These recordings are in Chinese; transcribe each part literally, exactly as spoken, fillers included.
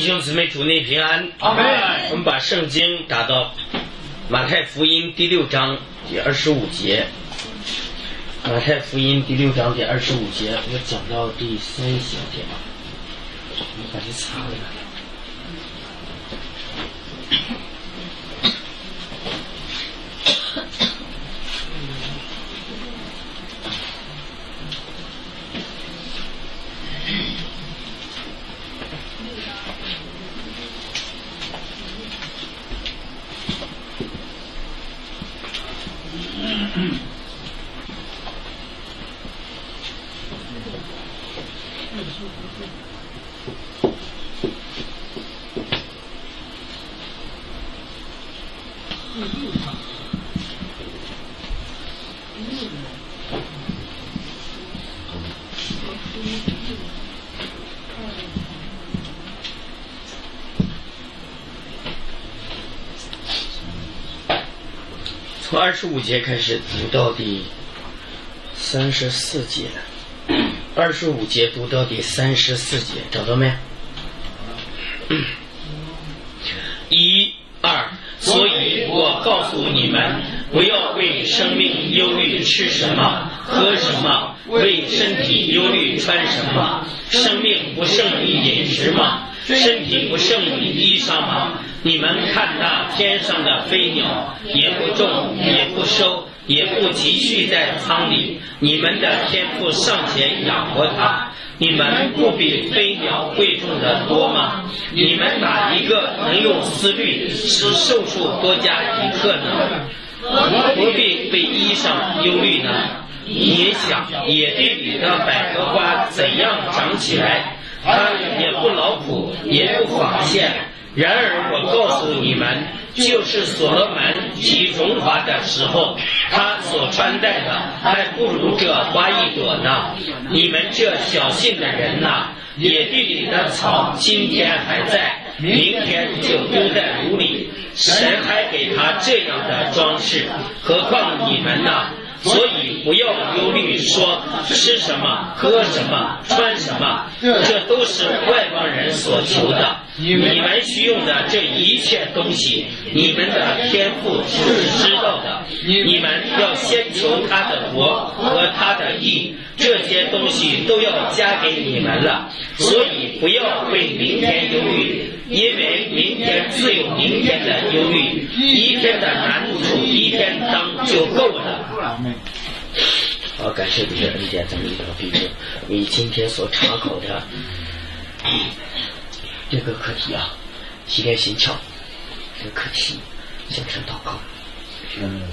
兄姊妹主内平安。 阿门。 我们把圣经打到马太福音第六章第二十五节。马太福音第六章第二十五节，我讲到第三小节，我把它擦了。从二十五节开始读到第三十四节，二十五节读到第三十四节，找到没？一二，所以我告诉你们，不要为生命忧虑吃什么喝什么，为身体忧虑穿什么。生命不胜于饮食吗？身体不胜于衣裳吗？你们看那天上的飞鸟，也不种也不收也不积蓄在仓里，你们的天父尚且养活它，你们不比飞鸟贵重的多吗？你们哪一个能用思虑使寿数多加一刻呢？何必为衣裳忧虑呢？你想野地里的百合花怎样长起来？它也不劳苦也不纺线。然而我告诉你们，就是所罗门极荣华的时候，他所穿戴的还不如这花一朵呢。你们这小信的人呐，野地里的草今天还在，明天就丢在炉里，神还给他这样的装饰，何况你们呢？所以不要忧虑说吃什么喝什么穿什么，这都是外邦人所求的。你们需用的这一切东西，你们的天父是知道的。你们要先求他的国和他的义，这些东西都要加给你们了。所以不要为明天忧虑，因为明天自有明天的忧虑，一天的难处一天当就够了。好，感谢主的恩典，咱们一定要闭嘴。你今天所查考的这个课题啊，洗练心窍，这个课题向神祷告。嗯，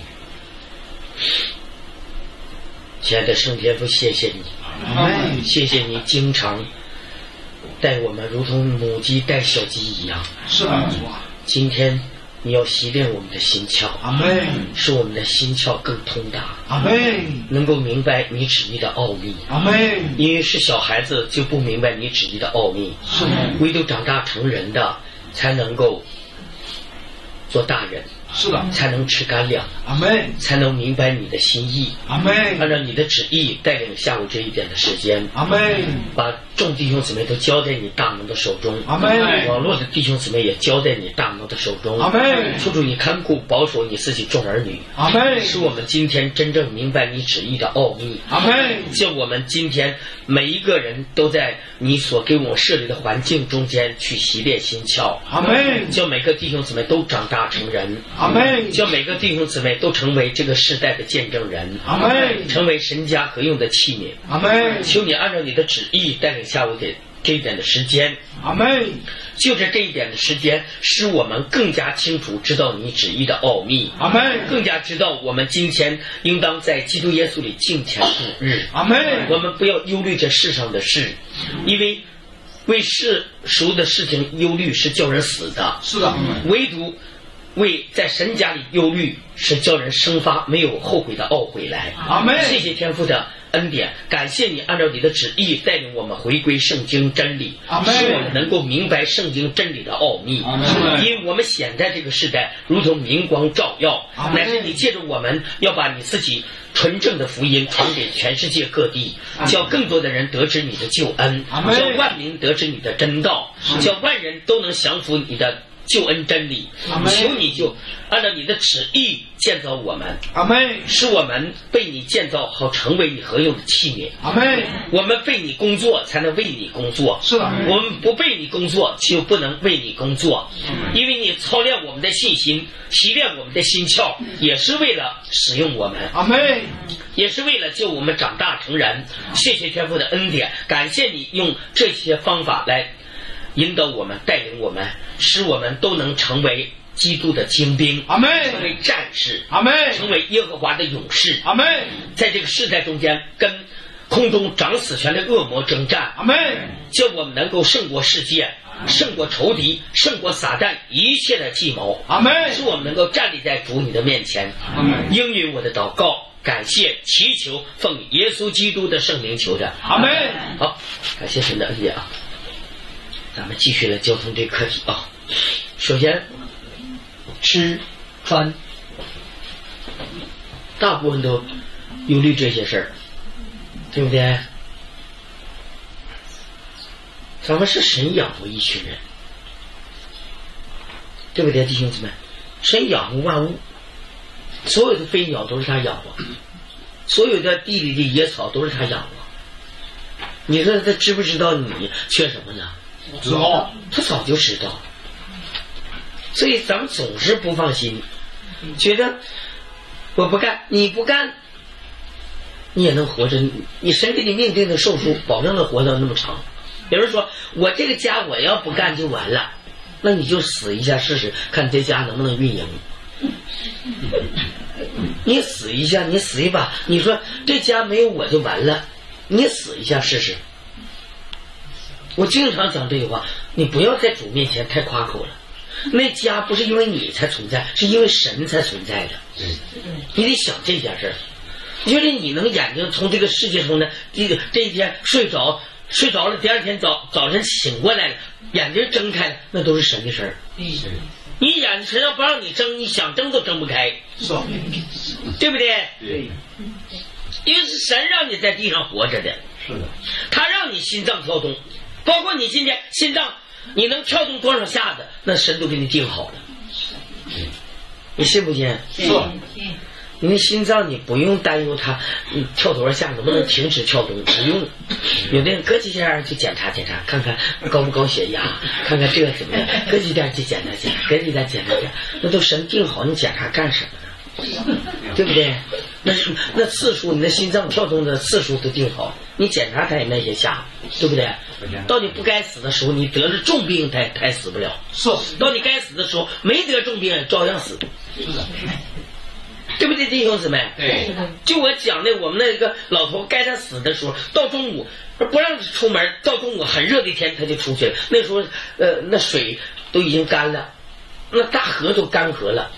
亲爱的圣天父，谢谢你，嗯、谢谢你经常带我们如同母鸡带小鸡一样。是啊，今天你要洗练我们的心窍，阿门，使我们的心窍更通达，阿门，能够明白你旨意的奥秘，阿门。因为是小孩子就不明白你旨意的奥秘，是唯独长大成人的才能够做大人，是的，才能吃干粮，阿门，才能明白你的心意，阿门，按照你的旨意带领下午这一点的时间，阿门，把众弟兄姊妹都交在你大能的手中，阿门，网络的弟兄姊妹也交在你大能的手中，阿门，求主你看顾保守你自己众儿女，阿门，使我们今天真正明白你旨意的奥秘，阿门，叫我们今天每一个人都在你所给我们设立的环境中间去洗练心窍，阿门，叫每个弟兄姊妹都长大成人，阿门，叫每个弟兄姊妹都成为这个时代的见证人，阿门，成为神家合用的器皿，阿门，求你按照你的旨意带领下午的这一点的时间，阿门，就着这一点的时间，使我们更加清楚知道你旨意的奥秘，阿门，更加知道我们今天应当在基督耶稣里敬虔度日，阿门，我们不要忧虑这世上的事，因为为世俗的事情忧虑是叫人死的，是的，唯独为在神家里忧虑是叫人生发没有后悔的懊悔来，阿门。谢谢天父的恩典，感谢你按照你的旨意带领我们回归圣经真理，使我们能够明白圣经真理的奥秘。因为我们显在这个时代如同明光照耀，乃是你借着我们要把你自己纯正的福音传给全世界各地，叫更多的人得知你的救恩，叫万民得知你的真道，叫万人都能降服你的救恩真理。求你就按照你的旨意建造我们，使我们被你建造好，成为你合用的器皿。我们被你工作才能为你工作，是的，我们不被你工作就不能为你工作，因为你操练我们的信心，习练我们的心窍，也是为了使用我们，也是为了救我们长大成人。谢谢天父的恩典，感谢你用这些方法来引导我们，带领我们，使我们都能成为基督的精兵，成为战士，成为耶和华的勇士，在这个世代中间跟空中掌死权的恶魔征战，叫我们能够胜过世界，胜过仇敌，胜过撒旦一切的计谋，使我们能够站立在主你的面前。应允我的祷告，感谢祈求，奉耶稣基督的圣名求的，阿门。好，感谢神的恩典啊！咱们继续来交通这课题啊。首先，吃穿，大部分都忧虑这些事儿，对不对？咱们是神养活一群人，对不对，弟兄姊妹？神养活万物，所有的飞鸟都是他养活，所有的地里的野草都是他养活。你说他知不知道你缺什么呢？知道，他早就知道。所以咱们总是不放心，觉得我不干，你不干，你也能活着。你神给你命定的寿数，保证能活到那么长。有人说我这个家我要不干就完了，那你就死一下试试，看这家能不能运营。你死一下，你死一把，你说这家没有我就完了，你死一下试试。我经常讲这句话，你不要在主面前太夸口了。那家不是因为你才存在，是因为神才存在的。你得想这件事儿。就是你能眼睛从这个世界中呢，这个这一天睡着睡着了，第二天早早晨醒过来了，眼睛睁开了，那都是神的事儿。你眼神要不让你睁，你想睁都睁不开，对不对？对。因为是神让你在地上活着的，是的，他让你心脏跳动，包括你今天心脏你能跳动多少下子，那神都给你定好了。你信不信？是。你的心脏你不用担忧它你跳多少下能不能停止跳动，不用。有的人隔几天去检查检查，看看高不高血压，看看这个怎么样，隔几天去检查检查，隔几天检查检查，那都神定好，你检查干什么呢？对不对？那那次数，你的心脏跳动的次数都定好，你检查它也那些下，对不对？到你不该死的时候，你得了重病，它它也死不了。是。到你该死的时候，没得重病照样死。是的。对不对，弟兄姊妹？对。就我讲的，我们那个老头该他死的时候，到中午不让出门，到中午很热的天他就出去了。那时候，呃，那水都已经干了，那大河都干涸了，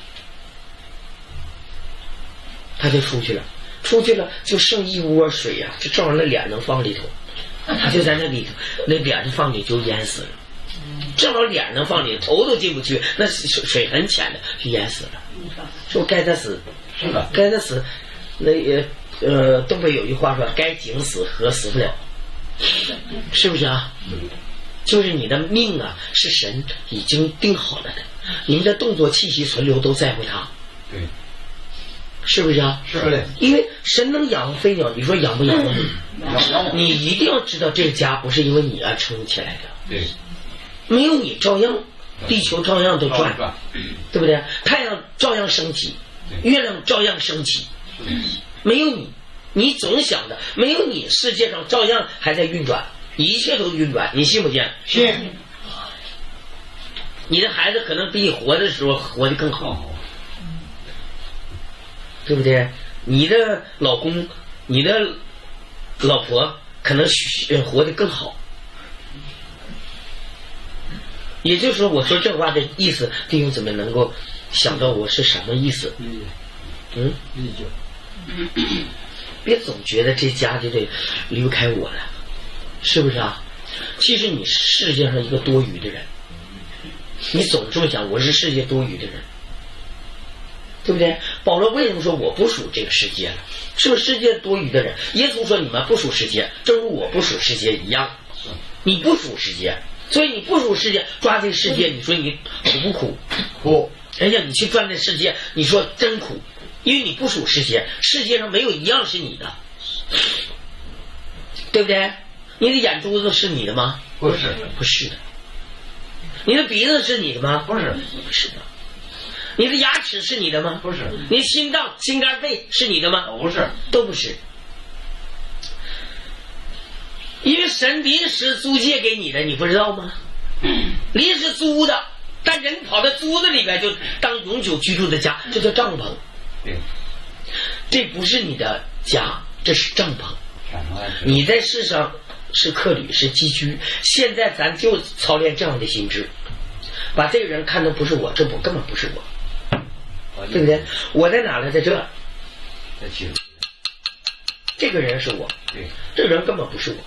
他就出去了。出去了就剩一窝水呀、啊，就正好那脸能放里头，他就在那里头，那脸就放里就淹死了。正好脸能放里，头都进不去，那水水很浅的，就淹死了。说该他死。是的，该他死，那也呃，东北有句话说，该井死河死不了，是不是啊？就是你的命啊，是神已经定好了的，你们的动作、气息、存留都在乎他，对，是不是啊？是的，因为神能养活飞鸟，你说养不养活你？你一定要知道，这个家不是因为你而撑起来的，对，没有你照样，地球照样都转，对不对？太阳照样升起。月亮照样升起，没有你，你总想着没有你，世界上照样还在运转，一切都运转，你信不信？信。你的孩子可能比你活的时候活得更好，对不对？你的老公、你的老婆可能活得更好。也就是说，我说这话的意思，弟兄姊妹能够想到我是什么意思？嗯， 别总觉得这家就得离不开我了，是不是啊？其实你是世界上一个多余的人，你总这么想，我是世界多余的人，对不对？保罗为什么说我不属这个世界了？是不是世界多余的人？耶稣说你们不属世界，正如我不属世界一样。你不属世界，所以你不属世界，抓这个世界，你说你苦不苦？苦。哎呀，你去赚这世界，你说真苦，因为你不属世界，世界上没有一样是你的，对不对？你的眼珠子是你的吗？ 不是， 不是的。你的鼻子是你的吗？ 不是， 不是的。你的牙齿是你的吗？ 不是。 你的心脏、心肝肺是你的吗？ 不是， 都不是。因为神临时租借给你的，你不知道吗？临时租的，但人跑到租子里边就当永久居住的家，这叫帐篷。 对， 这不是你的家，这是帐篷。你在世上是客旅，是寄居。现在咱就操练这样的心智，把这个人看成不是我，这不根本不是我，对不对？我在哪呢？在这儿。 在其中。 这个人是我， 对， 这个人根本不是我。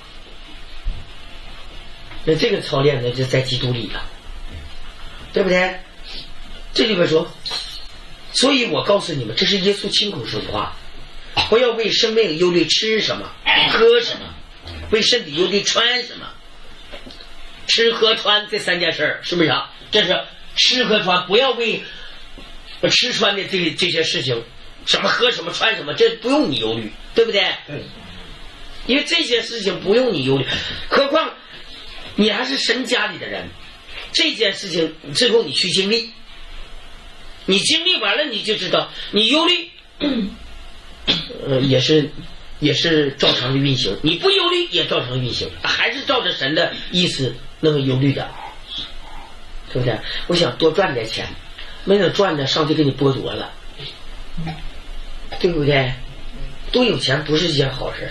那这个操练呢，就在基督里了，对不对？这里边说，所以我告诉你们，这是耶稣亲口说的话，不要为生命忧虑吃什么喝什么，为身体忧虑穿什么。吃喝穿这三件事儿，是不是啊？这是吃喝穿，不要为吃穿的这这些事情，什么喝什么穿什么，这不用你忧虑，对不对？ 对， 因为这些事情不用你忧虑，何况你还是神家里的人，这件事情最后你去经历，你经历完了你就知道，你忧虑，呃，也是也是照常的运行，你不忧虑也照常运行，还是照着神的意思那么忧虑的，对不对？我想多赚点钱，没有赚的上帝给你剥夺了，对不对？多有钱不是一件好事。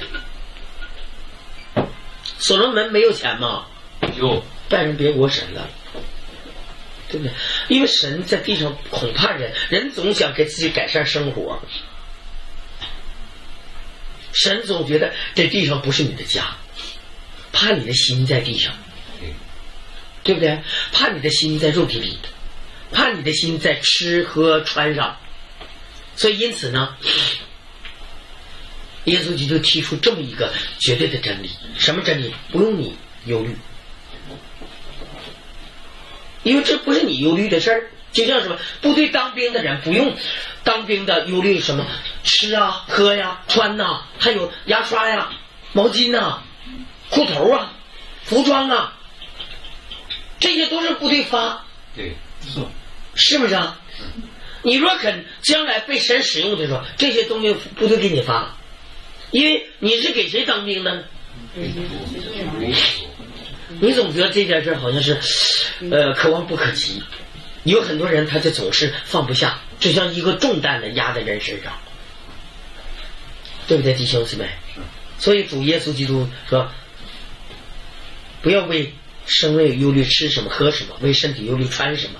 所罗门没有钱吗？ 有， 拜人别国神了，对不对？因为神在地上恐怕人，人总想给自己改善生活，神总觉得这地上不是你的家，怕你的心在地上，对不对？怕你的心在肉体里的，怕你的心在吃喝穿上，所以因此呢，耶稣基督提出这么一个绝对的真理，什么真理？不用你忧虑，因为这不是你忧虑的事儿。就像什么部队当兵的人不用当兵的忧虑什么吃啊喝呀穿呐、啊，还有牙刷呀毛巾呐、啊、裤头啊服装啊，这些都是部队发， 对， 是不是啊？你若肯将来被神使用的时候，这些东西部队给你发，因为你是给谁当兵的？你总觉得这件事好像是呃可望不可及，有很多人他就总是放不下，就像一个重担的压在人身上，对不对，弟兄姊妹？所以主耶稣基督说，不要为生命忧虑吃什么喝什么，为身体忧虑穿什么，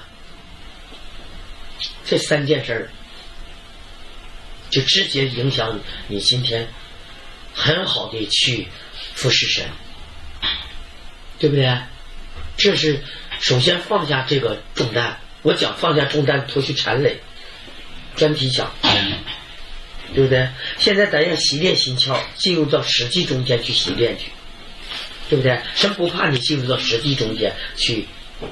这三件事儿就直接影响你今天很好的去服侍神，对不对？这是首先放下这个重担。我讲放下重担脱去缠累，专题讲，对不对？现在咱要习练心窍，进入到实际中间去习练去，对不对？神不怕你进入到实际中间去。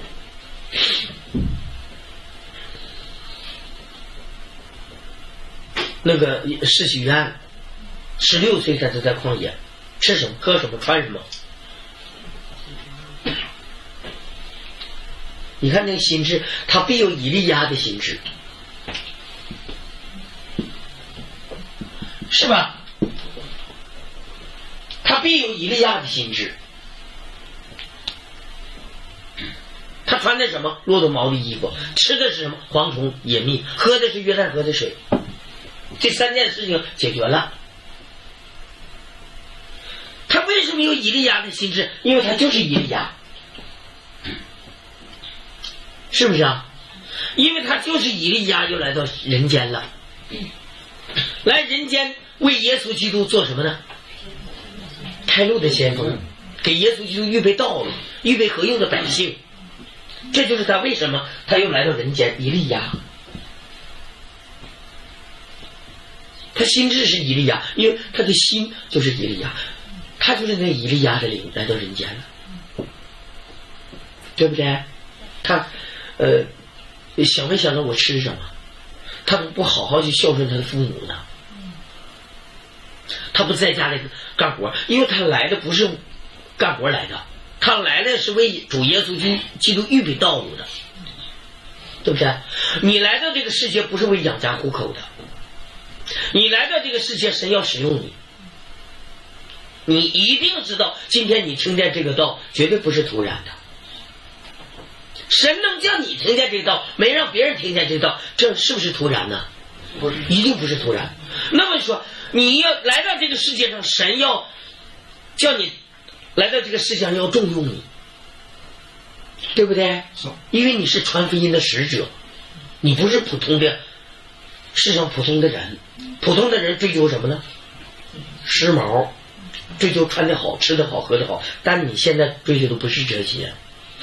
那个世袭约翰十六岁他就在旷野，吃什么喝什么穿什么，你看那个心智，他必有以利亚的心智，是吧？他必有以利亚的心智。他穿的什么？骆驼毛的衣服，吃的是什么？蝗虫野蜜，喝的是约旦河的水。这三件事情解决了。他为什么有以利亚的心智？因为他就是以利亚，是不是啊？因为他就是以利亚又来到人间了，来人间为耶稣基督做什么呢？开路的先锋，给耶稣基督预备道路，预备合用的百姓。这就是他为什么他又来到人间。以利亚，他心智是以利亚，因为他的心就是以利亚，他就是那以利亚的灵来到人间了，对不对？他呃想没想到我吃什么？他不好好去孝顺他的父母呢？他不在家里干活，因为他来的不是干活来的，他来的是为主耶稣基督预备道路的，对不对？你来到这个世界不是为养家糊口的，你来到这个世界，神要使用你，你一定知道，今天你听见这个道，绝对不是突然的。神能叫你听见这个道，没让别人听见这个道，这是不是突然呢？不是，一定不是突然。那么说，你要来到这个世界上，神要叫你来到这个世界上，要重用你，对不对？因为你是传福音的使者，你不是普通的世上普通的人。普通的人追求什么呢？时髦，追求穿得好、吃得好、喝得好。但你现在追求的不是这些，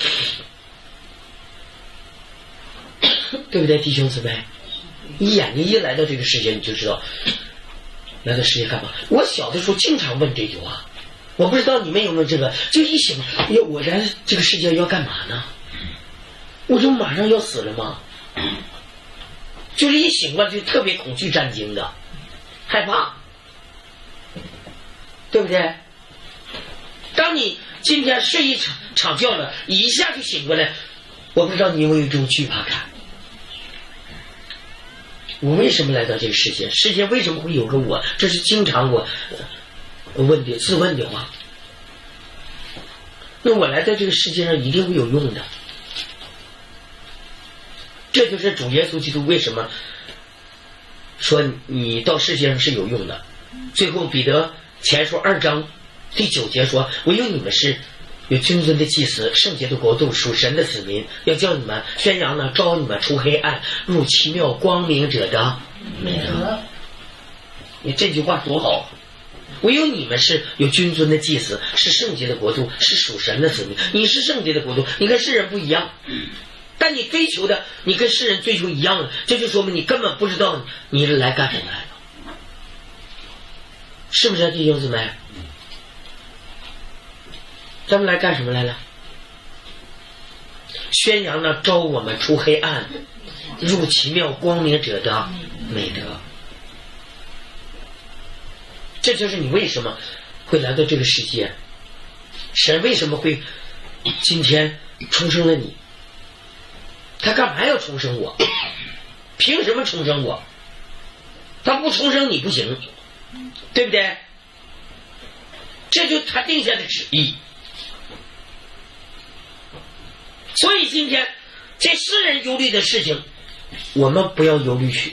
对不对，弟兄姊妹？你眼睛一来到这个世界，你就知道来到世界干嘛。我小的时候经常问这句话，我不知道你们有没有这个，就一想，哎呀，我来这个世界要干嘛呢？我就马上要死了吗？就是一醒过就特别恐惧战惊的，害怕，对不对？当你今天睡一场场觉了，一下就醒过来，我不知道你有没有一种惧怕感。我为什么来到这个世界？世界为什么会有个我？这是经常我问的自问的话。那我来到这个世界上一定会有用的。这就是主耶稣基督为什么说你到世界上是有用的。最后彼得前书二章第九节说，唯有你们是有君尊的祭司，圣洁的国度，属神的子民，要叫你们宣扬呢，招你们出黑暗，入奇妙光明者的美德。你这句话多好！唯有你们是有君尊的祭司，是圣洁的国度，是属神的子民。你是圣洁的国度，你跟世人不一样，但你追求的，你跟世人追求一样的，这就说明你根本不知道你是来干什么来的，是不是弟兄姊妹？咱们来干什么来了？宣扬呢，招我们出黑暗，入奇妙光明者的美德。这就是你为什么会来到这个世界，神为什么会今天重生了你？他干嘛要重生我？凭什么重生我？他不重生你不行，对不对？这就他定下的旨意。所以今天这世人忧虑的事情，我们不要忧虑去。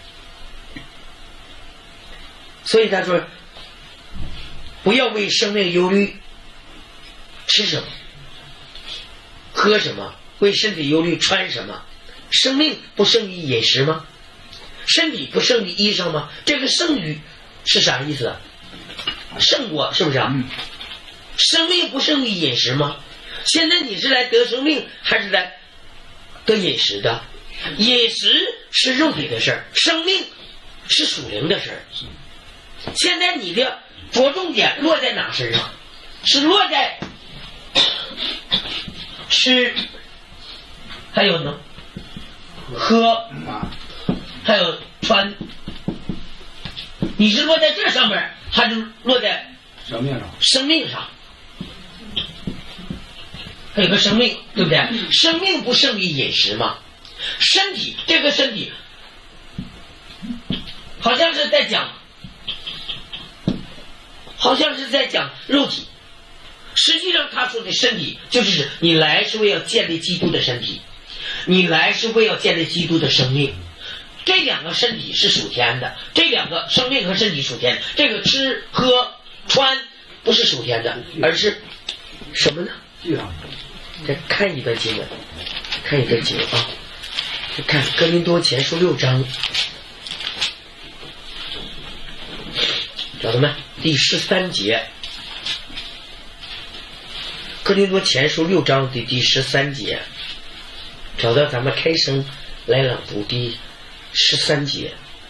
所以他说，不要为生命忧虑，吃什么，喝什么，为身体忧虑，穿什么。生命不胜于饮食吗？身体不胜于衣裳吗？这个胜于是啥意思？胜过，是不是啊？生命不胜于饮食吗？现在你是来得生命还是来得饮食的？饮食是肉体的事儿，生命是属灵的事儿。现在你的着重点落在哪身上？是落在吃，还有呢，喝，还有穿。你是落在这上面，还是落在生命上？ 生命上。还有个生命，对不对？生命不胜于饮食嘛。身体，这个身体好像是在讲好像是在讲肉体，实际上他说的身体就是你来是为了建立基督的身体，你来是为了建立基督的生命。这两个身体是属天的，这两个生命和身体属天的。这个吃喝穿不是属天的，而是什么呢？再看一段经文，看一段经文啊，看哥林多前书六章。 找到没？第十三节，哥林多前书六章的第十三节，找到咱们开声来朗读第十三节，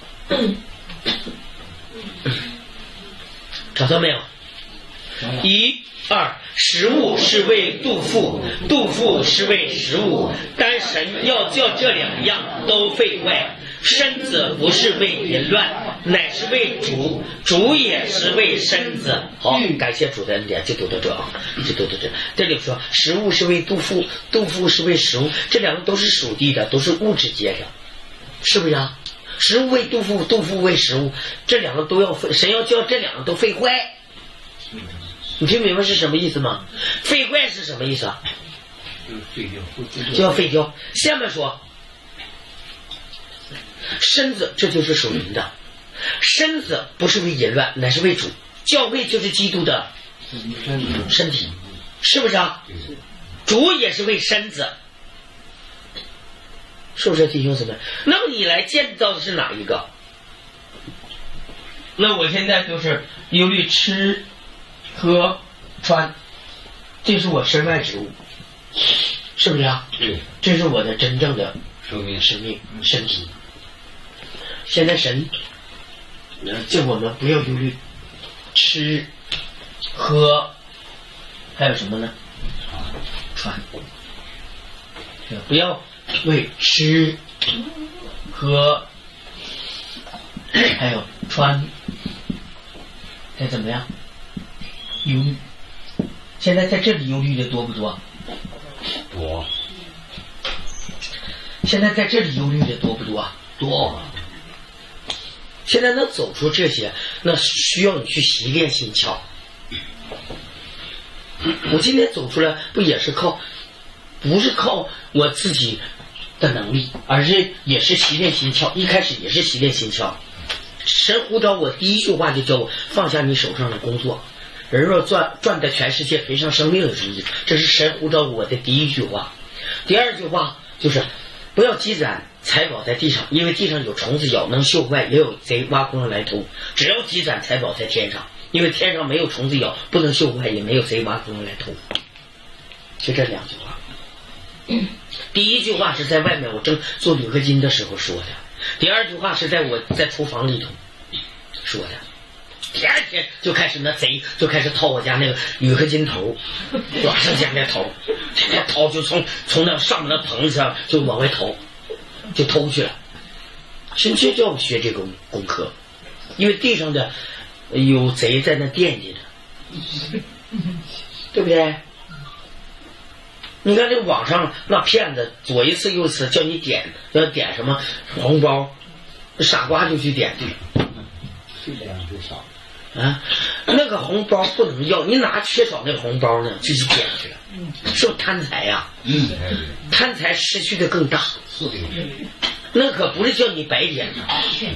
找到没有？一二，食物是为肚腹，肚腹是为食物，但神要叫这两样都废坏。身子不是为淫乱，乃是为主，主也是为身子。好，感谢主的恩典，就读到这啊，就读到这。这里说食物是为肚腹，肚腹是为食物，这两个都是属地的，都是物质界的，是不是啊？食物为肚腹，肚腹为食物，这两个都要废，神要叫这两个都废坏。你听明白是什么意思吗？废坏是什么意思啊？就要废掉。下面说身子，这就是属灵的。身子不是为淫乱，乃是为主。教会就是基督的身体，是不是啊？主也是为身子，是不是弟兄姊妹？那么你来建造的是哪一个？那我现在就是忧虑吃喝穿，这是我身外之物，是不是啊？ 对， 这是我的真正的生命生命身体。现在神叫我们不要忧虑吃喝，还有什么呢？穿，不要为吃喝还有穿再怎么样忧虑。现在在这里忧虑的多不多？ 多。 现在在这里忧虑的多不多？多。现在能走出这些，那需要你去习练心窍。我今天走出来，不也是靠，不是靠我自己的能力，而是也是习练心窍。一开始也是习练心窍。神呼召我第一句话就叫我放下你手上的工作，人若赚赚得全世界赔上生命的主意，这是神呼召我的第一句话。第二句话就是不要积攒财宝在地上，因为地上有虫子咬，能锈坏，也有贼挖空了来偷。只要积攒财宝在天上，因为天上没有虫子咬，不能锈坏，也没有贼挖空了来偷。就这两句话。第一句话是在外面我正做铝合金的时候说的，第二句话是在我在厨房里头说的。第二天就开始那贼就开始掏我家那个铝合金头，往上家那掏，那掏就从从那上面那棚子上就往外掏，就偷去了。神就叫我学这个功课，因为地上的有贼在那惦记着，对不对？你看这网上那骗子左一次右一次叫你点，要点什么红包，傻瓜就去点去。 这两就少啊，那个红包不能要，你哪缺少那个红包呢？就去点去了，是不是贪财呀？ 嗯， 贪财失去的更大。 是的。 那可不是叫你白点的，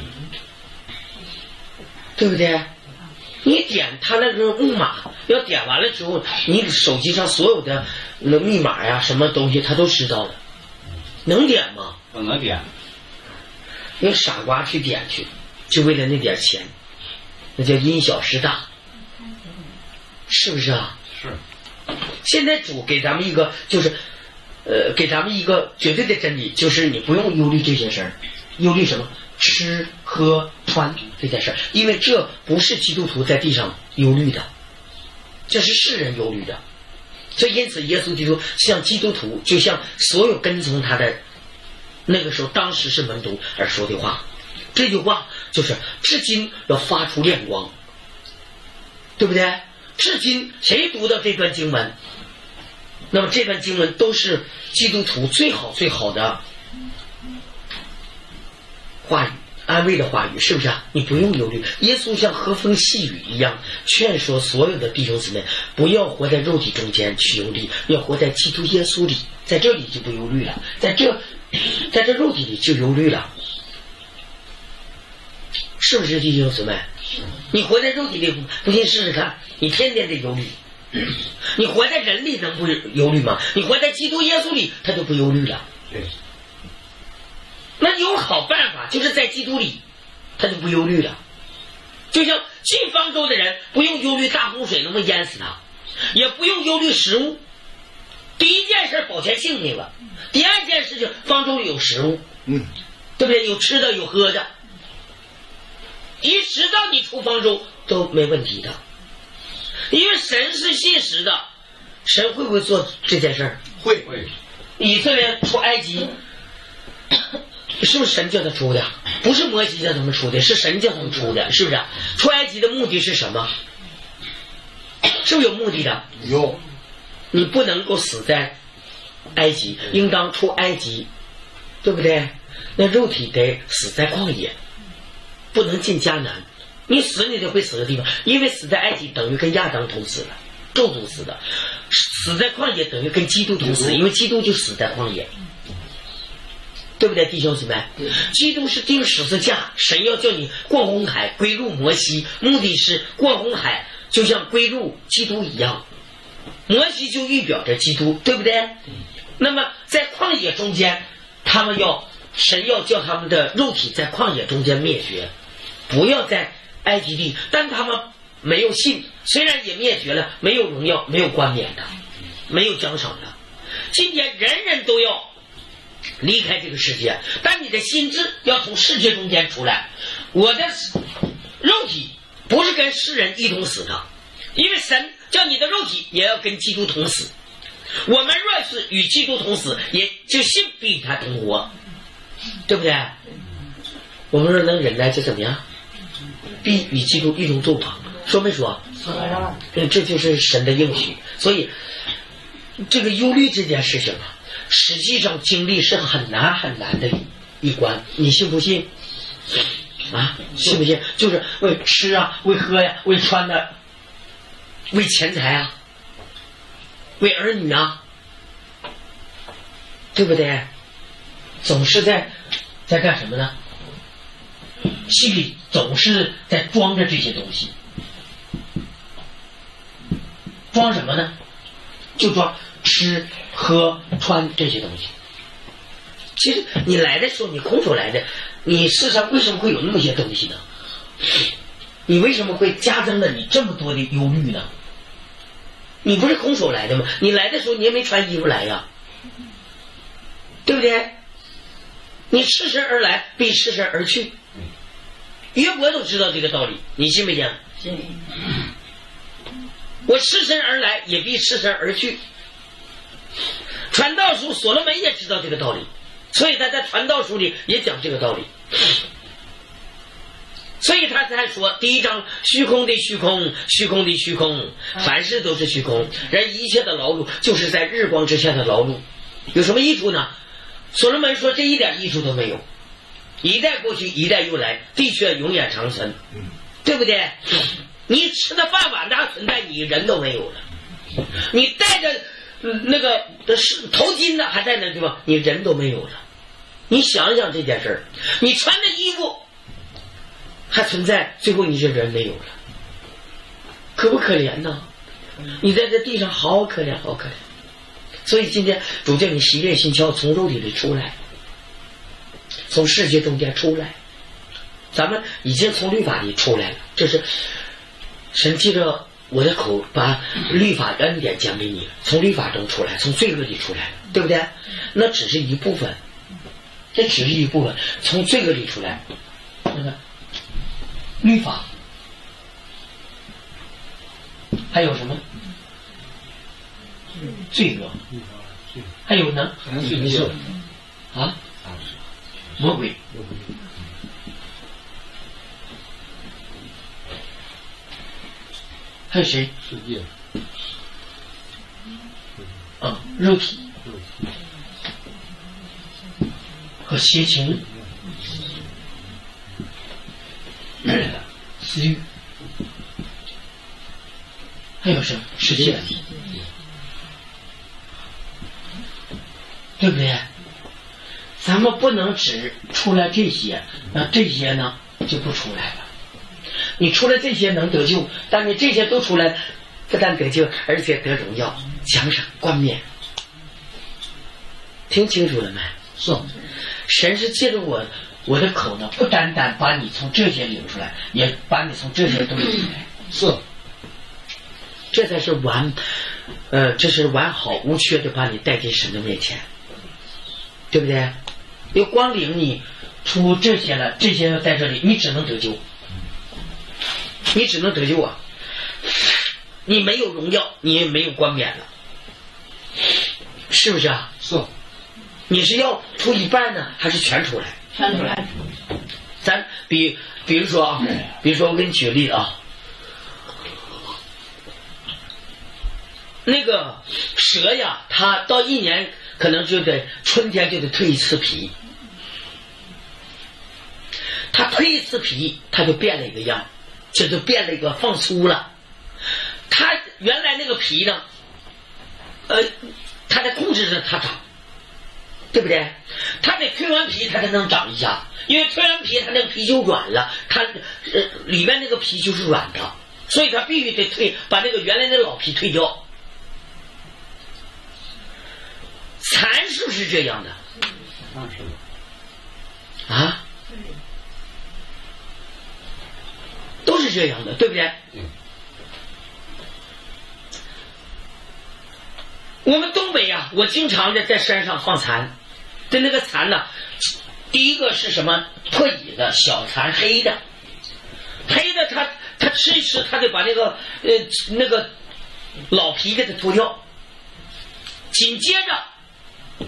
对不对？你点他那个密码，要点完了之后，你手机上所有的那密码呀、什么东西，他都知道的。能点吗？ 不能点。 有傻瓜去点去，就为了那点钱。那叫因小失大，是不是啊？ 是。 现在主给咱们一个，就是呃，给咱们一个绝对的真理，就是你不用忧虑这些事儿。忧虑什么？吃喝穿这件事儿，因为这不是基督徒在地上忧虑的，这是世人忧虑的。所以因此耶稣基督像基督徒，就像所有跟从他的那个时候当时是门徒而说的话。这句话就是至今要发出亮光，对不对？至今谁读到这段经文，那么这段经文都是基督徒最好最好的话语，安慰的话语，是不是啊？你不用忧虑。耶稣像和风细雨一样劝说所有的弟兄姊妹，不要活在肉体中间去忧虑，要活在基督耶稣里，在这里就不忧虑了，在这在这肉体里就忧虑了。是不是弟兄姊妹？你活在肉体里，不信试试看，你天天得忧虑。你活在人里能不忧虑吗？你活在基督耶稣里，他就不忧虑了。 对。 那有好办法，就是在基督里，他就不忧虑了。 就像进方舟的人不用忧虑大洪水能不能淹死他，也不用忧虑食物。第一件事保全性命了，第二件事情方舟里有食物， 嗯， 对不对？有吃的有喝的，一直到你出方舟都没问题的，因为神是信实的。神会不会做这件事儿？ 会会。 以色列出埃及，是不是神叫他出的？不是摩西叫他们出的，是神叫他们出的，是不是？出埃及的目的是什么？是不是有目的的？ 有。 你不能够死在埃及，应当出埃及，对不对？那肉体得死在旷野，不能进迦南。你死你得会死的地方，因为死在埃及等于跟亚当同死了，咒诅死的；死在旷野等于跟基督同死，因为基督就死在旷野，对不对，弟兄姊妹？基督是钉十字架，神要叫你过红海归入摩西，目的是过红海就像归入基督一样。摩西就预表着基督，对不对？那么在旷野中间，他们要神要叫他们的肉体在旷野中间灭绝，不要在埃及地，但他们没有信，虽然也灭绝了，没有荣耀，没有冠冕的，没有奖赏的。今天人人都要离开这个世界，但你的心智要从世界中间出来。我的肉体不是跟世人一同死的，因为神叫你的肉体也要跟基督同死。我们若是与基督同死，也就信必与他同活，对不对？我们说能忍耐就怎么样？必与基督一同作王，说没说？嗯，这就是神的应许。所以这个忧虑这件事情啊，实际上经历是很难很难的一关，你信不信？啊，信不信？就是为吃啊，为喝呀、啊，为穿的，为钱财啊，为儿女啊，对不对？总是在在干什么呢？心里总是在装着这些东西，装什么呢？就装吃喝穿这些东西。其实你来的时候，你空手来的，你世上为什么会有那么些东西呢？你为什么会加增了你这么多的忧虑呢？你不是空手来的吗？你来的时候你也没穿衣服来呀，对不对？你赤身而来，必赤身而去。约伯都知道这个道理，你信不信？信。我赤身而来，也必赤身而去。传道书所罗门也知道这个道理，所以他在传道书里也讲这个道理。所以他才说第一章虚空的虚空，虚空的虚空，凡事都是虚空，人一切的劳碌就是在日光之下的劳碌，有什么益处呢？所罗门说这一点益处都没有，一代过去一代又来，地却永远长存，对不对？你吃的饭碗哪存在，你人都没有了。你戴着那个头巾的还在那地方，你人都没有了。你想想这件事儿，你穿的衣服还存在，最后你这人没有了，可不可怜呢？你在这地上好可怜好可怜。所以今天主叫你洗练心窍，从肉体里出来，从世界中间出来。咱们已经从律法里出来了，这是神借着我的口把律法的恩典讲给你了，从律法中出来，从罪恶里出来了，对不对？那只是一部分，这只是一部分，从罪恶里出来。那个律法还有什么？罪恶，还有呢？罪恶啊，魔鬼。还有谁？世界。啊，肉体和邪情、私欲，还有什么？世界，对不对？咱们不能只出来这些，那这些呢就不出来了。你出来这些能得救，但你这些都出来，不但得救，而且得荣耀、奖赏、冠冕。听清楚了没？是，神是借着我我的口呢，不单单把你从这些领出来，也把你从这些都领出来。 是， 这才是完，呃，这是完好无缺的把你带进神的面前，对不对？要光领你出这些了，这些在这里，你只能得救，你只能得救啊！你没有荣耀，你也没有冠冕了，是不是啊？ 是。 你是要出一半呢，还是全出来？ 全出来。 咱比比如说啊，比如说我给你举个例子啊，那个蛇呀，它到一年可能就得春天就得蜕一次皮，它蜕一次皮，它就变了一个样，这就变了一个放粗了。它原来那个皮呢，呃，它在控制着它长。对不对？它得蜕完皮，它才能长一下，因为蜕完皮，它那个皮就软了，它呃里面那个皮就是软的，所以它必须得蜕，把那个原来的老皮蜕掉。蚕是不是这样的？啊，都是这样的，对不对？我们东北啊，我经常的在山上放蚕，的那个蚕呢，第一个是什么？破蚁的小蚕，黑的，黑的它它吃一吃，它就把那个呃那个老皮给它脱掉，紧接着，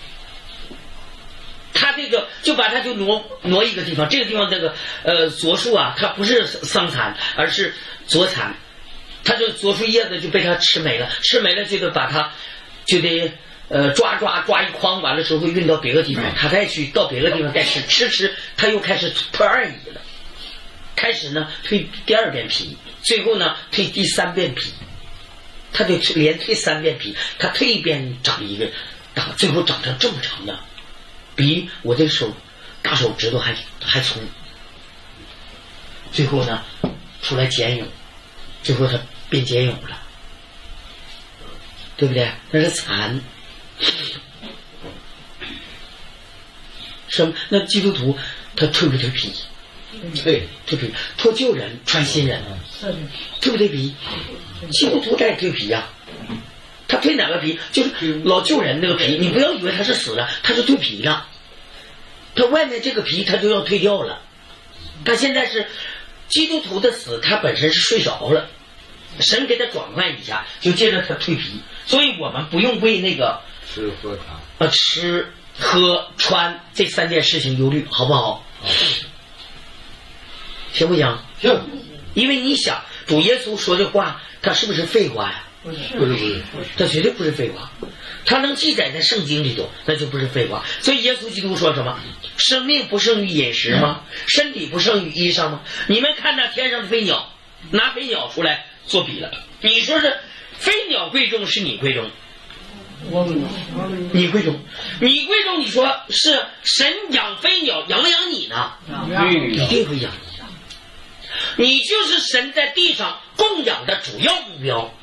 它这个就把它就挪挪一个地方，这个地方这个呃柞树啊，它不是桑蚕，而是柞蚕。它就柞树叶子就被它吃没了，吃没了就得把它就得呃抓抓抓一筐，完了之后运到别的地方，它再去到别的地方再吃吃吃，它又开始脱二蚁了，开始呢蜕第二遍皮，最后呢蜕第三遍皮，它就连蜕三遍皮，它蜕一遍长一个大，最后长成这么长的，比我这手大手指头还还粗，最后呢出来茧蛹。最后它变茧蛹了，对不对？那是蚕。什么？那基督徒他蜕不蜕皮？ 对， 蜕皮。脱旧人穿新人，蜕不蜕皮？基督徒他也蜕皮呀、啊。他蜕哪个皮？就是老旧人那个皮。你不要以为他是死了，他是蜕皮了。他外面这个皮他就要蜕掉了。他现在是。基督徒的死，他本身是睡着了，神给他转换一下，就接着他蜕皮，所以我们不用为那个吃喝穿呃吃喝穿这三件事情忧虑，好不好？ 好， 行不行？ 行。 因为你想，主耶稣说这话，他是不是废话呀？ 不是不是不是， 他绝对不是废话，他能记载在圣经里头，那就不是废话。所以耶稣基督说什么？生命不胜于饮食吗？身体不胜于衣裳吗？你们看那天上的飞鸟，拿飞鸟出来做比了，你说是飞鸟贵重是你贵重？你贵重，你贵重，你说是神养飞鸟，养不养你呢？一定会养你，你就是神在地上供养的主要目标。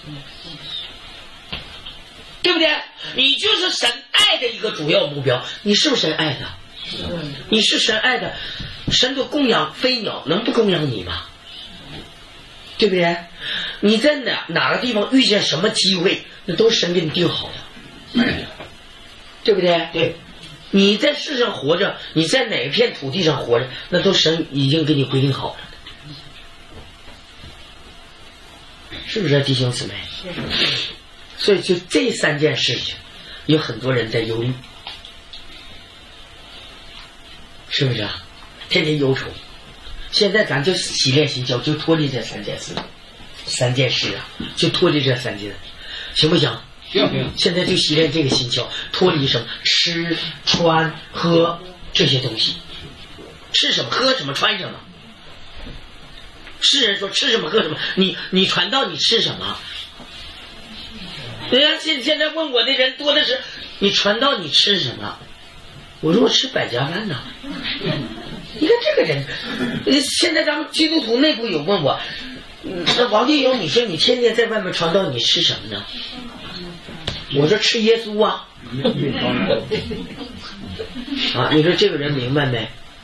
对不对？你就是神爱的一个主要目标，你是不是神爱的？你是神爱的，神都供养飞鸟，能不供养你吗？对不对？你在哪哪个地方遇见什么机会，那都是神给你定好的，对不对？对。你在世上活着，你在哪一片土地上活着，那都神已经给你规定好了，是不是弟兄姊妹？所以就这三件事情，有很多人在忧虑，是不是啊？天天忧愁。现在咱就洗练心窍，就脱离这三件事，三件事啊，就脱离这三件，行不行？ 行行。 现在就洗练这个心窍，脱离什么吃穿喝这些东西，吃什么喝什么穿什么。世人说吃什么喝什么，你你传道你吃什么？人家现现在问我的人多的是，你传道你吃什么？我说我吃百家饭呢。你看这个人，现在咱们基督徒内部有问我，那王弟兄，你说你天天在外面传道，你吃什么呢？我说吃耶稣啊。啊，你说这个人明白没？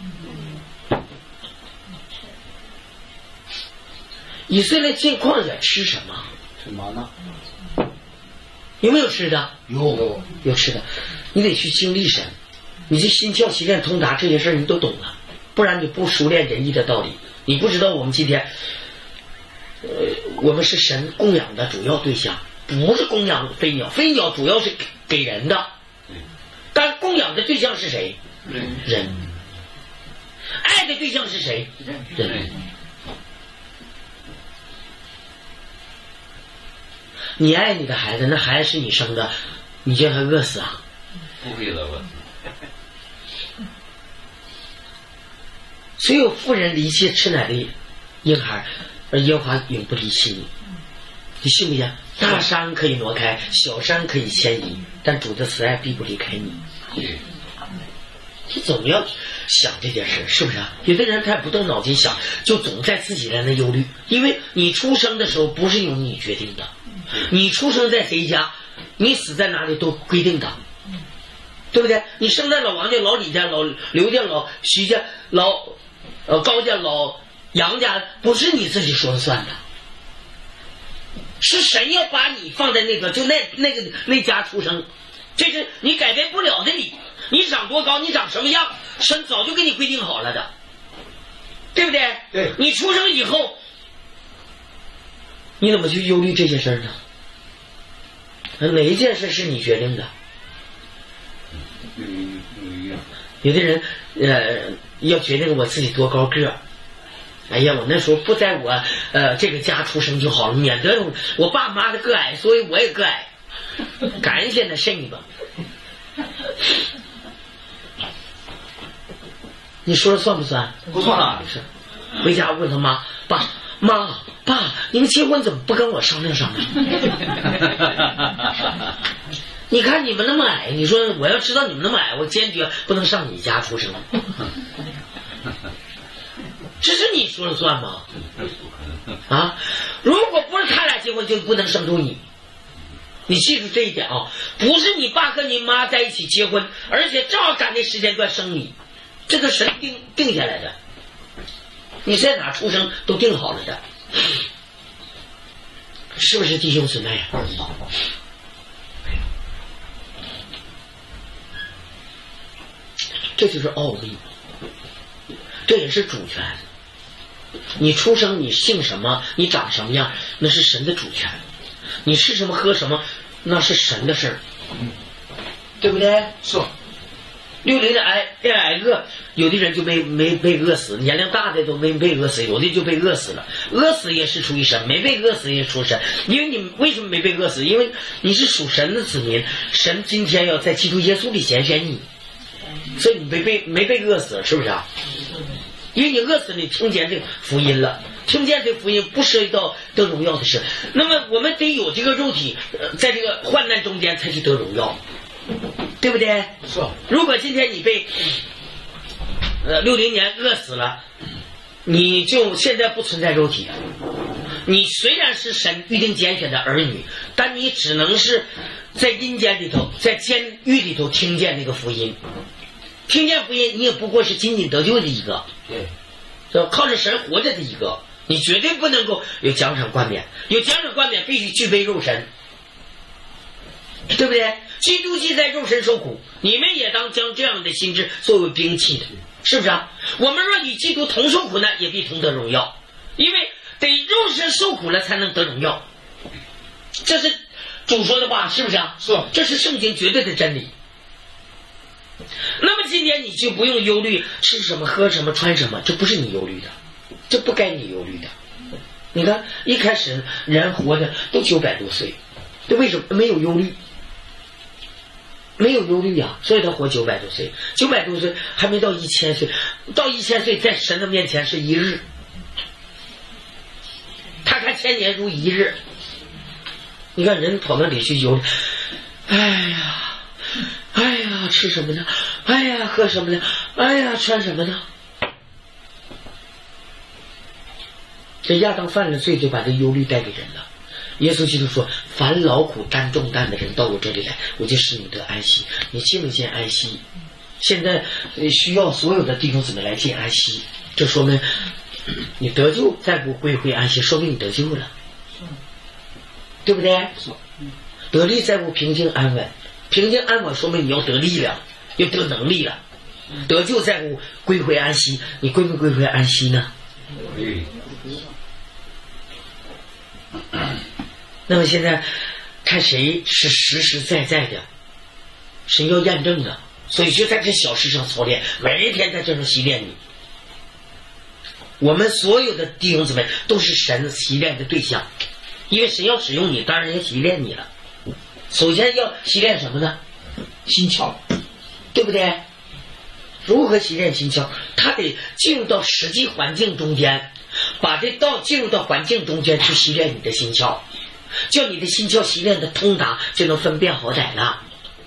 以色列进旷野吃什么？ 吃玛纳。 有没有吃的？ 有有吃的。你得去经历神，你这心窍习练通达这些事儿你都懂了，不然你不熟练仁义的道理，你不知道我们今天，呃，我们是神供养的主要对象，不是供养飞鸟，飞鸟主要是给人的，但供养的对象是谁？ 人。 人。爱的对象是谁？人。人。你爱你的孩子，那孩子是你生的，你叫他饿死啊？ 不会的，我。 所有妇人离弃吃奶的婴孩，而耶和华永不离弃你。你信不信？大山可以挪开，小山可以迁移，但主的慈爱必不离开你。你总要想这件事，是不是啊？有的人他不动脑筋想，就总在自己在那忧虑，因为你出生的时候不是由你决定的，你出生在谁家，你死在哪里都规定的，对不对？你生在老王家、老李家、老刘家、老徐家、老呃高家、老杨家，不是你自己说了算的，是神要把你放在那个就那那个那家出生，这是你改变不了的理。你长多高，你长什么样，神早就给你规定好了的，对不对？ 对。 你出生以后，你怎么去忧虑这些事儿呢？哪一件事是你决定的？有的人呃要决定我自己多高个儿，哎呀，我那时候不在我呃这个家出生就好了，免得我爸妈的个矮，所以我也个矮。感恩现在剩一个。你说了算不算？ 不算了。 是。回家问他妈：“爸妈爸，你们结婚怎么不跟我商量商量？”你看你们那么矮，你说我要知道你们那么矮，我坚决不能上你家出生。这是你说了算吗？啊！如果不是他俩结婚，就不能生出你。你记住这一点啊！不是你爸跟你妈在一起结婚，而且正好赶那时间段生你，这个神定定下来的，你在哪出生都定好了的，是不是弟兄姊妹？这就是奥秘，这也是主权。你出生，你姓什么，你长什么样，那是神的主权。你吃什么喝什么，那是神的事儿，对不对？ 是。 六零的挨挨饿，有的人就没没被饿死，年龄大的都没被饿死，有的就被饿死了。饿死也是出于神，没被饿死也出神。因为你为什么没被饿死？因为你是属神的子民，神今天要在基督耶稣里拣选你，所以你没被没被饿死，是不是啊？因为你饿死，你听见这个福音了，听见这福音不涉及到得荣耀的事，那么我们得有这个肉体，呃，在这个患难中间才去得荣耀，对不对？ 是。 如果今天你被呃六零年饿死了，你就现在不存在肉体，你虽然是神预定拣选的儿女，但你只能是在阴间里头，在监狱里头听见那个福音。听见福音，你也不过是仅仅得救的一个， 对， 靠着神活着的一个，你绝对不能够有奖赏冠冕，有奖赏冠冕必须具备肉身，对不对？基督既在肉身受苦，你们也当将这样的心智作为兵器的，是不是啊？我们若与基督同受苦难，也必同得荣耀，因为得肉身受苦了才能得荣耀，这是主说的话，是不是啊？ 是， 这是圣经绝对的真理。那么今天你就不用忧虑吃什么喝什么穿什么，这不是你忧虑的，这不该你忧虑的。你看一开始人活着都九百多岁，这为什么没有忧虑？没有忧虑啊，所以他活九百多岁，九百多岁还没到一千岁，到一千岁在神的面前是一日，他看千年如一日。你看人跑那里去忧虑，哎呀。哎呀，吃什么呢？哎呀，喝什么呢？哎呀，穿什么呢？这亚当犯了罪，就把这忧虑带给人了。耶稣基督说：“凡劳苦担重担的人到我这里来，我就使你得安息。”你信不信安息？现在需要所有的弟兄姊妹来进安息，这说明你得救再不归回安息，说明你得救了，对不对？得力再不平静安稳，平静安稳说明你要得力了，要得能力了。得救再不归回安息，你归不归回安息呢？那么现在看谁是实实在在的，谁要验证的，所以就在这小事上操练，每一天在这上习练你。我们所有的弟兄姊妹都是神习练的对象，因为神要使用你，当然要习练你了。首先要习练什么呢？心窍，对不对？如何习练心窍？他得进入到实际环境中间，把这道进入到环境中间去习练你的心窍，叫你的心窍习练的通达，就能分辨好歹了，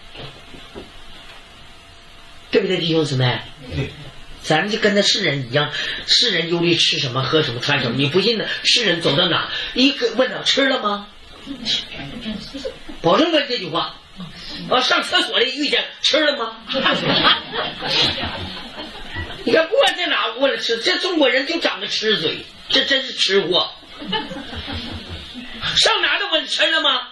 对不对，弟兄姊妹？对。咱就跟那世人一样，世人忧虑吃什么喝什么穿什么，你不信呢？世人走到哪一个问他吃了吗？保证问这句话啊！上厕所里遇见吃了吗？你看不管在哪问了吃，这中国人就长得吃嘴，这真是吃货。上哪都问吃了吗？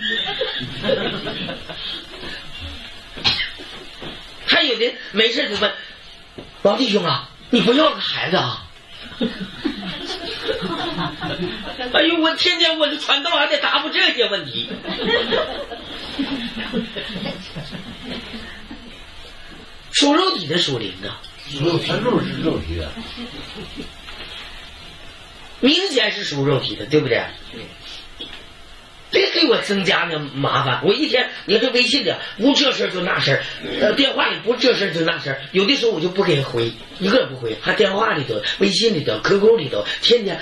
还有的没事就问王弟兄啊，你不要个孩子啊？哎呦，我天天我这传道还得答复这些问题。属肉体的属灵的， 属肉体肉是肉体的， 明显是属肉体的，对不对？别给我增加那麻烦。我一天你这微信里不这事就那事，呃，电话里不这事就那事，有的时候我就不给人回，一个也不回，还电话里头、微信里头、Q Q 里头，天天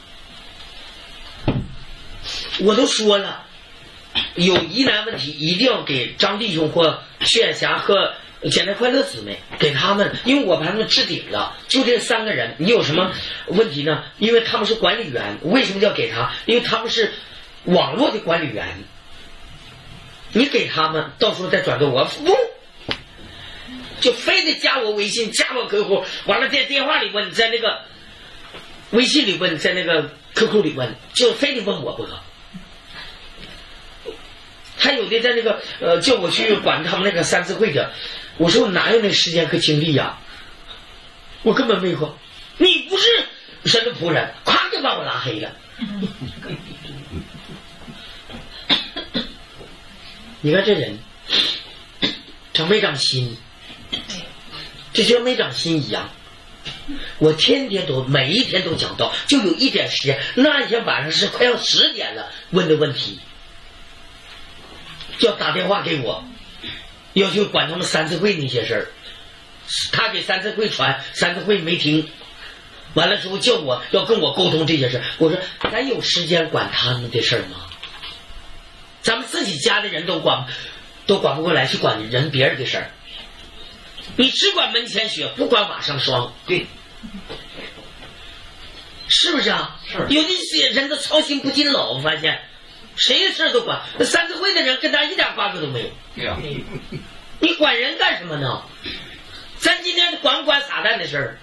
我都说了，有疑难问题一定要给张弟兄或薛远霞和简单快乐姊妹，给他们，因为我把他们置顶了，就这三个人。你有什么问题呢？因为他们是管理员，为什么要给他？因为他们是网络的管理员，你给他们，到时候再转给我，不就非得加我微信，加我 Q Q， 完了在电话里问，在那个微信里问，在那个 Q Q 里问，就非得问我不可。还有的在那个呃叫我去管他们那个三次会的，我说我哪有那时间和精力呀、啊？我根本没有。你不是神的仆人，咵就把我拉黑了。你看这人长没长心？这就像没长心一样。我天天都每一天都讲到，就有一点时间，那一天晚上是快要十点了，问的问题要打电话给我，要去管他们三次会那些事儿。他给三次会传，三次会没听，完了之后叫我要跟我沟通这些事儿。我说咱有时间管他们的事儿吗？咱们自己家的人都管都管不过来，去管人别人的事儿。你只管门前雪，不管瓦上霜。对，是不是啊？是。有的些人的操心不尽了，我发现谁的事都管，那三次会的人跟他一点瓜葛都没有。对呀、啊。你管人干什么呢？咱今天管不管撒旦的事儿？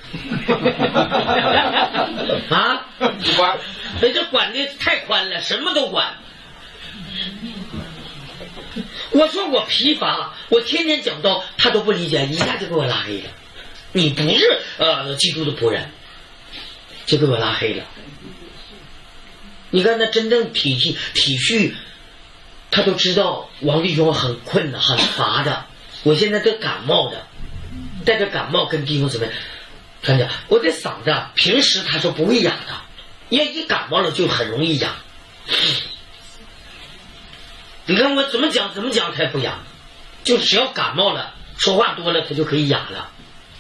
啊？不管。那这管的太宽了，什么都管。我说我疲乏，我天天讲道，他都不理解，一下就给我拉黑了。你不是呃基督的仆人，就给我拉黑了。你看那真正体恤体恤，他都知道王弟兄很困的，很乏的。我现在得感冒的，带着感冒跟弟兄姊妹讲讲，我这嗓子平时他说不会哑的，因为一感冒了就很容易哑。你看我怎么讲怎么讲才不哑，就只要感冒了，说话多了，他就可以哑了。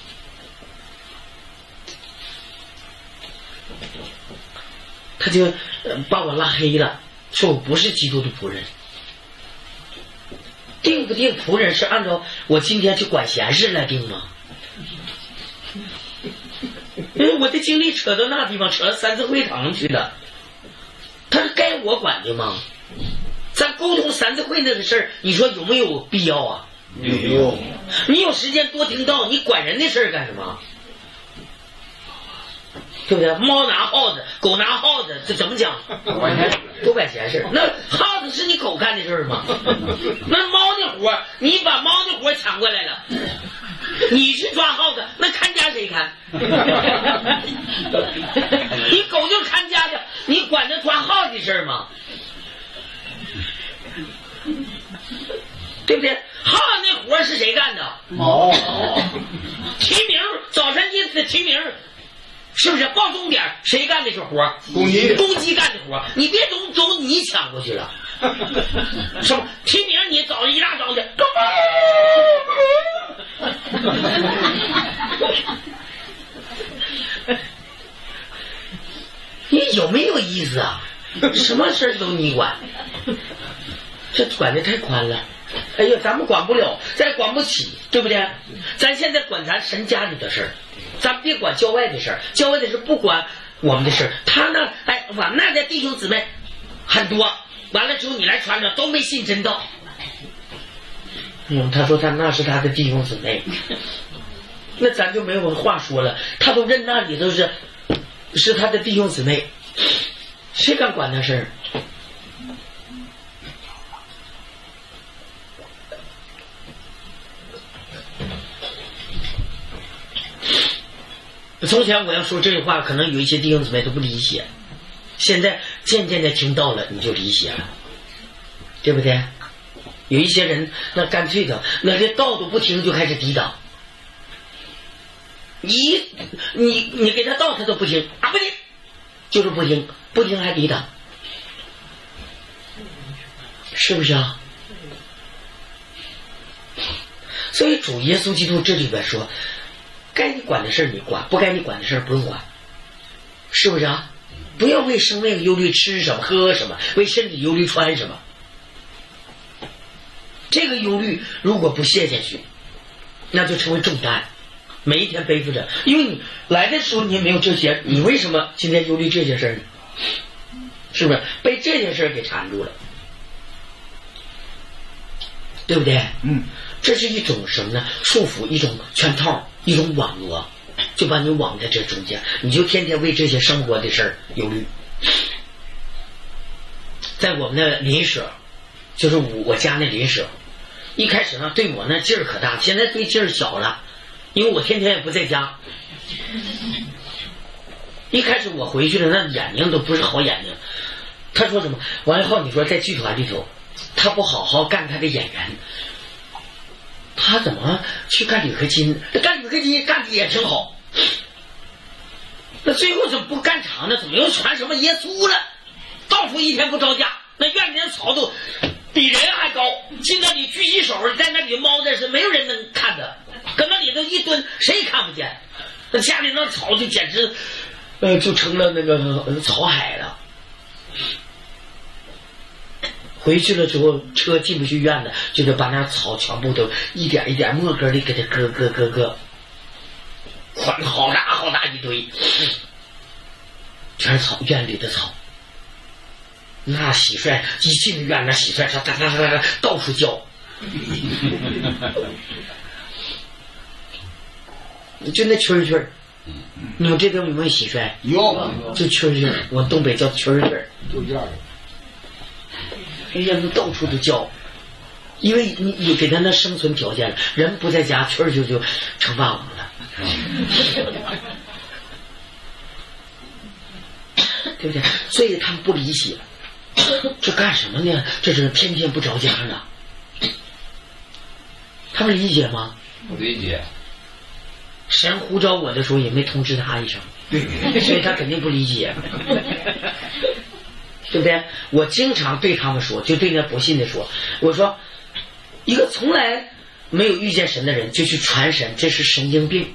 他就把我拉黑了，说我不是基督的仆人。定不定仆人是按照我今天去管闲事来定吗？因为我的精力扯到那地方，扯到三次会堂去了，他是该我管的吗？咱沟通三次会那个事儿，你说有没有必要啊？有。你有时间多听到，你管人的事儿干什么？ 对不对？猫拿耗子，狗拿耗子，这怎么讲？多管闲事。那耗子是你狗干的事吗？那猫的活，你把猫的活抢过来了，你去抓耗子，那看家谁看？你狗就看家的，你管着抓耗子的事吗？对不对？耗子那活是谁干的？ 猫。 提名，早晨一次提名。是不是报钟点谁干的是活？ 公鸡， 公鸡干的活，你别总总你抢过去了。是吧？提名你早上一大早的，你有没有意思啊？什么事都你管，这管得太宽了。哎呀，咱们管不了，咱管不起，对不对？咱现在管咱神家里的事儿，咱别管郊外的事儿，郊外的事不管我们的事儿。他呢，哎，我们那的弟兄姊妹很多，完了之后你来传着都没信真道。嗯，他说他那是他的弟兄姊妹，那咱就没有话说了。他都认那里头是是他的弟兄姊妹，谁敢管那事儿？从前我要说这句话，可能有一些弟兄姊妹都不理解，现在渐渐的听到了，你就理解了，对不对？有一些人那干脆的，那这道都不听就开始抵挡，你你你给他道他都不听啊，不听，就是不听，不听还抵挡，是不是啊？所以主耶稣基督这里边说，该你管的事你管，不该你管的事不用管，是不是啊？不要为生命忧虑吃什么喝什么，为身体忧虑穿什么。这个忧虑如果不卸下去，那就成为重担，每一天背负着。因为你来的时候你也没有这些，你为什么今天忧虑这些事呢？是不是被这些事给缠住了？对不对？ 嗯， 这是一种什么呢？束缚，一种圈套，一种网罗，就把你网在这中间，你就天天为这些生活的事儿忧虑。在我们的邻舍，就是我我家那邻舍，一开始呢对我那劲儿可大，现在对劲儿小了，因为我天天也不在家。一开始我回去了，那眼睛都不是好眼睛。他说什么？王一浩，你说在剧团里头，他不好好干他的演员，他怎么去干铝合金？干铝合金干的也挺好，那最后怎么不干长呢？怎么又传什么耶稣了？到处一天不着家，那院里的草都比人还高，进那里举起手，在那里猫的是没有人能看的，搁那里头一蹲，谁也看不见。那家里那草就简直，呃，就成了那个草海了。回去了之后，车进不去院子，就得把那草全部都一点一点末根里给它割割割割，宽好大好大一堆，全是草，院里的草。那蟋蟀一进院，那蟋蟀它它它它到处叫，就那蛐蛐儿。你们这边有没有蟋蟀？ 有， 就蛐蛐儿，我东北叫蛐蛐儿， 就这样的。 哎呀，那到处都叫，因为你你给他那生存条件了，人不在家，蛐儿就就成霸王了，对不对？所以他们不理解，这干什么呢？这是天天不着家呢，他们理解吗？ 不理解。 神呼召我的时候也没通知他一声，所以他肯定不理解。对不对？我经常对他们说，就对那不信的说，我说一个从来没有遇见神的人就去传神，这是神经病；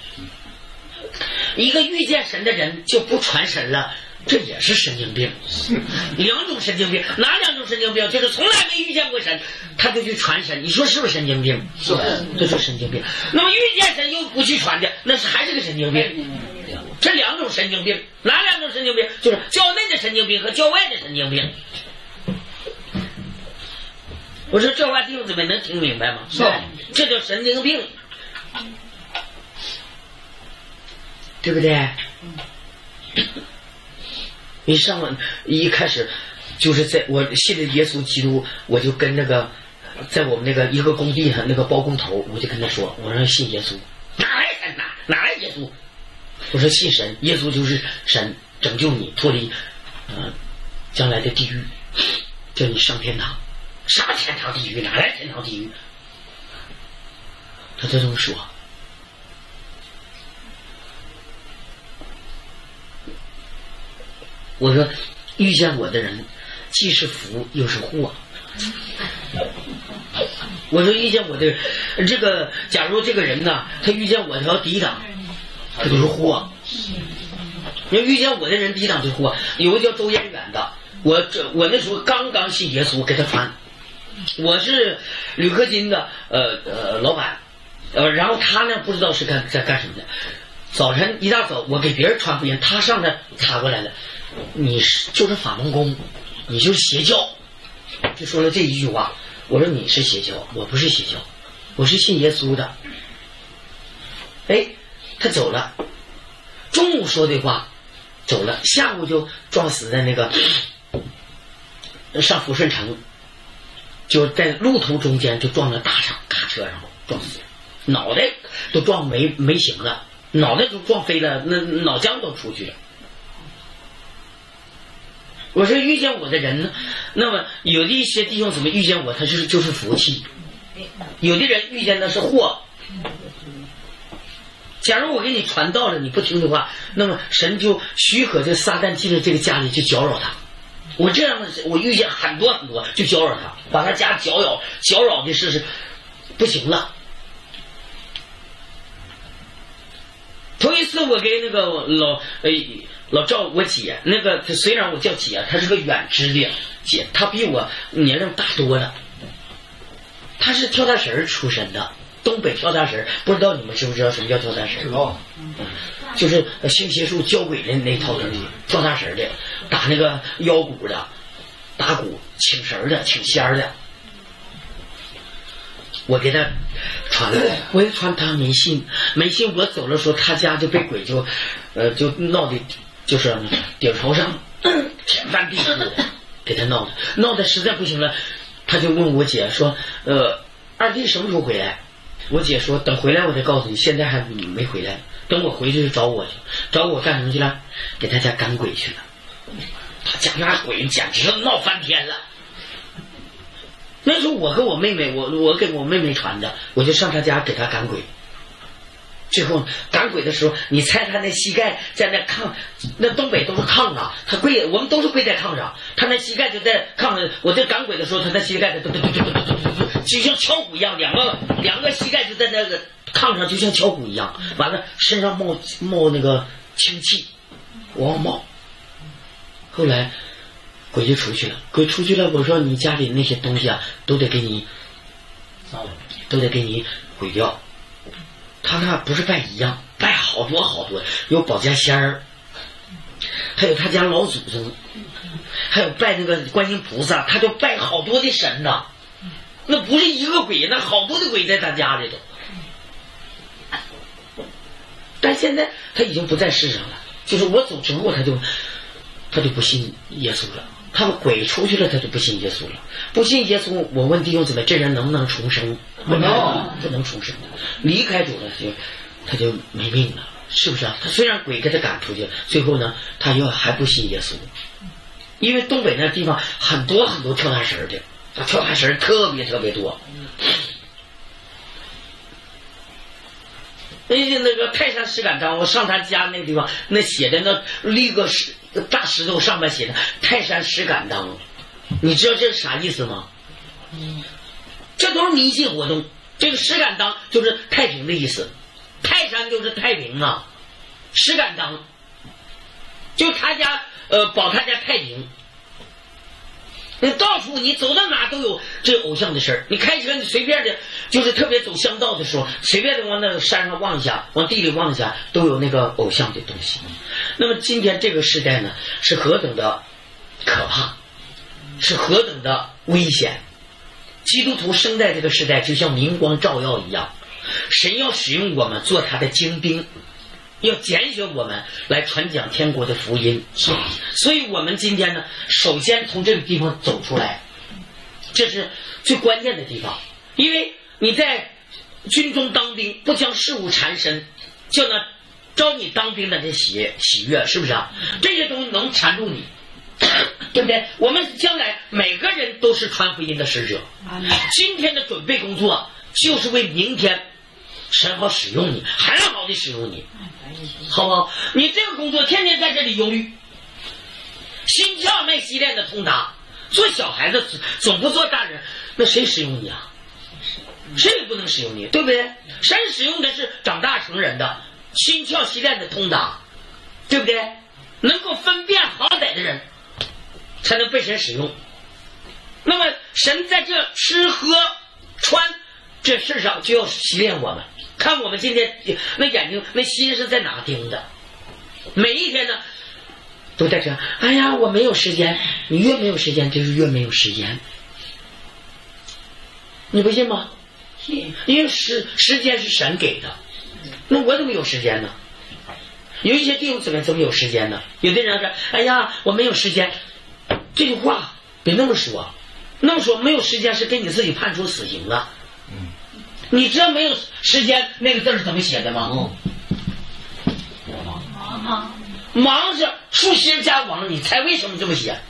一个遇见神的人就不传神了，这也是神经病。两种神经病，哪两种神经病？就是从来没遇见过神，他就去传神，你说是不是神经病？是，这就是神经病。那么遇见神又不去传的，那是还是个神经病。这两种神经病，哪两种神经病？就是教内的神经病和教外的神经病。我说这话弟兄姊妹能听明白吗？ 是， 这叫神经病，对不对？ 一上完一开始就是在我信了耶稣基督，我就跟那个在我们那个一个工地上那个包工头，我就跟他说，我说信耶稣。哪来神哪哪来耶稣？我说信神，耶稣就是神，拯救你脱离呃将来的地狱，叫你上天堂。啥天堂地狱？哪来天堂地狱？他就这么说。我说遇见我的人既是福又是祸。我说遇见我的人，这个假如这个人呢，他遇见我他要抵挡，他就是祸。要遇见我的人抵挡就是祸。有个叫周延远的，我这我那时候刚刚信耶稣，给他传。我是铝合金的呃呃老板，呃然后他呢不知道是干在干什么的。早晨一大早我给别人传福音，他上来插过来了，你是就是法轮功，你就是邪教，就说了这一句话。我说你是邪教，我不是邪教，我是信耶稣的。哎，他走了，中午说的话走了，下午就撞死在那个上抚顺城，就在路途中间就撞了大车卡车上撞死了，脑袋都撞没没形了，脑袋都撞飞了，那脑浆都出去了。我说遇见我的人呢，那么有的一些弟兄怎么遇见我，他就是就是福气；有的人遇见的是祸。假如我给你传道了，你不听的话，那么神就许可这撒旦进了这个家里去搅扰他。我这样的我遇见很多很多，就搅扰他，把他家搅扰搅扰的是是不行了。头一次我给那个老呃。老赵我姐，那个虽然我叫姐，她是个远支的姐，她比我年龄大多了。她是跳大神出身的，东北跳大神，不知道你们知不知道什么叫跳大神？知道，嗯，就是行邪术教鬼的那套东西，跳大神的，打那个腰鼓的，打鼓请神的，请仙的。我给他传了，我也传他没信，没信我走的时候，他家就被鬼就，呃，就闹的。就是顶头上天翻地覆的，给他闹的，闹的实在不行了，他就问我姐说：“呃，二弟什么时候回来？”我姐说：“等回来我再告诉你，现在还没回来。等我回去就找我去，找我干什么去了？给他家赶鬼去了。他家那鬼简直是闹翻天了。那时候我和我妹妹，我我给我妹妹传的，我就上他家给他赶鬼。”最后赶鬼的时候，你猜他那膝盖在那炕，那东北都是炕啊，他跪，我们都是跪在炕上，他那膝盖就在炕上。我在赶鬼的时候，他那膝盖就就像敲鼓一样，两个两个膝盖就在那个炕上，就像敲鼓一样。完了，身上冒冒那个清气，往冒。后来鬼就出去了，鬼出去了。我说你家里那些东西啊，都得给你，都得给你毁掉。他那不是拜一样，拜好多好多，有保家仙儿，还有他家老祖宗，还有拜那个观音菩萨，他就拜好多的神呐。那不是一个鬼，那好多的鬼在他家里头。但现在他已经不在世上了，就是我走之后，他就他就不信耶稣了。他们鬼出去了，他就不信耶稣了。不信耶稣，我问弟兄姊妹，这人能不能重生？不能，不能重生的。离开主了，就他就没命了，是不是啊？他虽然鬼给他赶出去，最后呢，他又还不信耶稣。因为东北那地方很多很多跳大神的，跳大神特别特别多。那那个泰山石敢当，我上他家那个地方，那写的那立个石大石头上面写的泰山石敢当，你知道这是啥意思吗？这都是迷信活动。这个石敢当就是太平的意思，泰山就是太平啊，石敢当就他家呃保他家太平。你到处你走到哪都有这偶像的事儿。你开车你随便的，就是特别走乡道的时候，随便的往那山上望一下，往地里望一下，都有那个偶像的东西。那么今天这个时代呢，是何等的可怕，是何等的危险。基督徒生在这个时代，就像明光照耀一样，神要使用我们做他的精兵。 要拣选我们来传讲天国的福音。所以我们今天呢，首先从这个地方走出来，这是最关键的地方。因为你在军中当兵，不将事物缠身，就那招你当兵的这喜喜悦，是不是啊？这些东西能缠住你，对不对？我们将来每个人都是传福音的使者。今天的准备工作就是为明天神好使用你，很好的使用你，好不好？你这个工作天天在这里忧虑，心窍没习练的通达，做小孩子总不做大人，那谁使用你啊？谁也不能使用你，对不对？神使用的是长大成人的，心窍习练的通达，对不对？能够分辨好歹的人才能被神使用。那么神在这吃喝穿这事上就要习练我们，看我们今天那眼睛那心是在哪盯的。每一天呢都在这，哎呀我没有时间，你越没有时间就是越没有时间，你不信吗？因为时时间是神给的，那我怎么有时间呢？有一些弟兄姊妹怎么有时间呢？有的人说哎呀我没有时间，这句话别那么说，那么说没有时间是给你自己判处死刑了。你知道没有时间那个字是怎么写的吗？忙忙是竖心加王，你猜为什么这么写？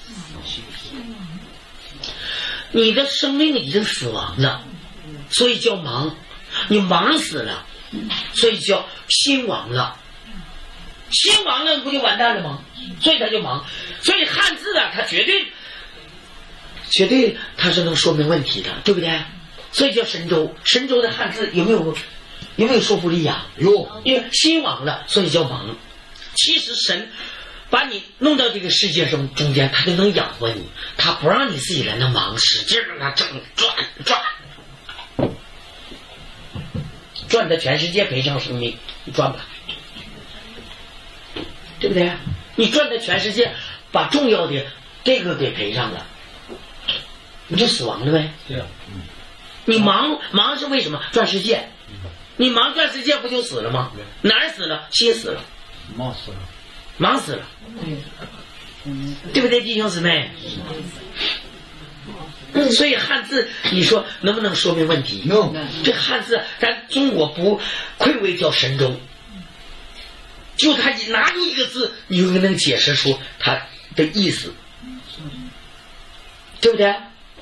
你的生命已经死亡了，所以叫忙。你忙死了，所以叫心亡了。心亡了不就完蛋了吗？所以他就忙。所以汉字啊，它绝对绝对它是能说明问题的，对不对？所以叫神州。神州的汉字有没有有没有说服力呀、啊？有。因为心亡了，所以叫忙。其实神把你弄到这个世界上中间，他就能养活你，他不让你自己在那忙，使劲儿啊挣转转赚的全世界赔上生命，你赚吧，对不对？你赚的全世界，把重要的这个给赔上了，你就死亡了呗。 对啊，嗯。 你忙忙是为什么？赚世界。你忙赚世界不就死了吗？哪儿死了？心死了。 忙死了。 忙死了。对不对，弟兄姊妹？所以汉字你说能不能说明问题？ 能。 这汉字咱中国不愧为叫神州，就他拿出一个字，你就能解释出它的意思，对不对？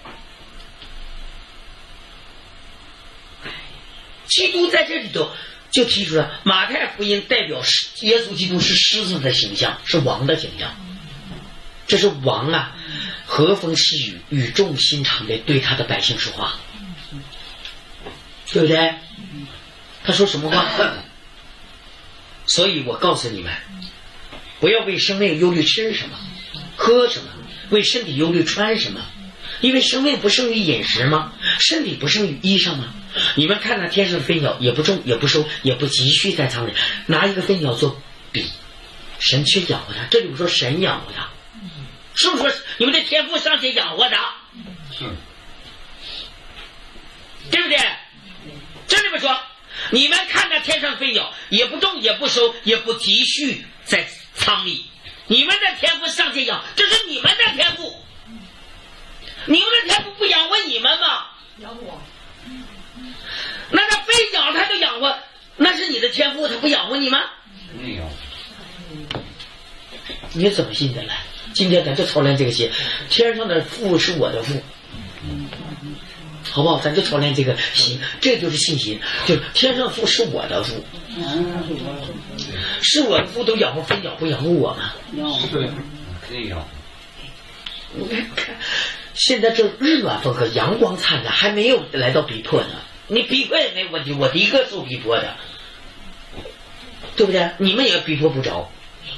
基督在这里头就提出了马太福音代表耶稣基督是狮子的形象，是王的形象。这是王啊，和风细雨，语重心长的对他的百姓说话，对不对？他说什么话？所以我告诉你们，不要为生命忧虑吃什么喝什么，为身体忧虑穿什么，因为生命不胜于饮食吗？身体不胜于衣裳吗？你们看那天上的飞鸟，也不种也不收也不积蓄在仓里，拿一个飞鸟做比，神却养活它。这里不说神养活它，是不是说你们的天父尚且养活它？是，对不对？这里边说你们看那天上飞鸟，也不种也不收也不积蓄在仓里，你们的天父尚且养，这是你们的天父，你们的天父不养活你们吗？养我。那他飞鸟他都养活，那是你的天赋，他不养活你吗？没有。你怎么信的来？今天咱就操练这个心，天上的父是我的父，好不好？咱就操练这个心，这就是信心，就是天上的父是我的父，是我的父都养活飞鸟，不养活我吗？对，可以养。你看，现在这日暖风和阳光灿烂，还没有来到逼迫呢。你逼迫也没问题，我第一个受逼迫的，对不对？你们也逼迫不着。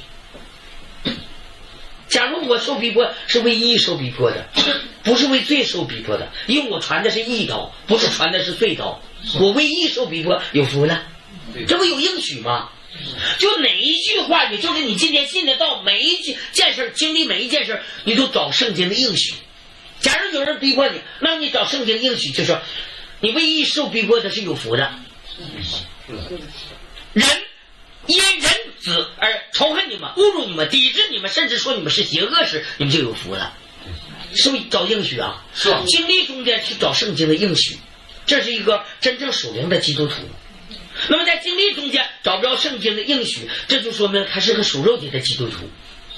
假如我受逼迫是为义受逼迫的，不是为罪受逼迫的，因为我传的是义道，不是传的是罪道。我为义受逼迫，有福了，这不有应许吗？就哪一句话，也就是你今天信的道，每一件事经历每一件事，你都找圣经的应许。假如有人逼迫你，那你找圣经的应许，就说你为义受逼迫的是有福的。人因人子而仇恨你们、侮辱你们、抵制你们，甚至说你们是邪恶时，你们就有福了。是不是找应许啊？ 是啊。 经历中间去找圣经的应许，这是一个真正属灵的基督徒。那么在经历中间找不着圣经的应许，这就说明他是个属肉体的基督徒，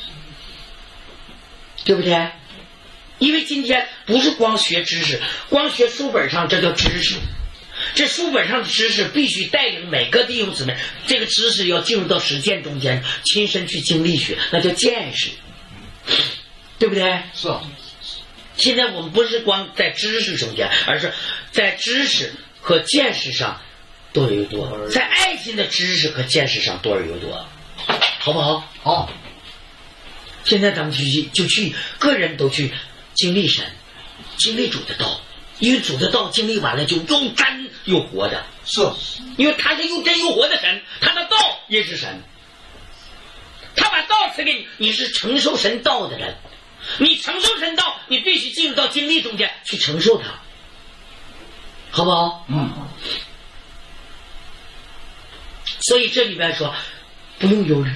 对不对？因为今天不是光学知识，光学书本上这叫知识，这书本上的知识必须带领每个弟兄姊妹，这个知识要进入到实践中间，亲身去经历学，那叫见识，对不对？ 是啊。 现在我们不是光在知识中间，而是在知识和见识上多而又多，在爱心的知识和见识上多而又多，好不好？ 好。 现在咱们去就去，个人都去经历神，经历主的道，因为主的道经历完了就又真又活的。 是。 因为他是又真又活的神，他的道也是神，他把道赐给你，你是承受神道的人。你承受神道，你必须进入到经历中间去承受它，好不好？ 嗯。 所以这里边说不用忧虑，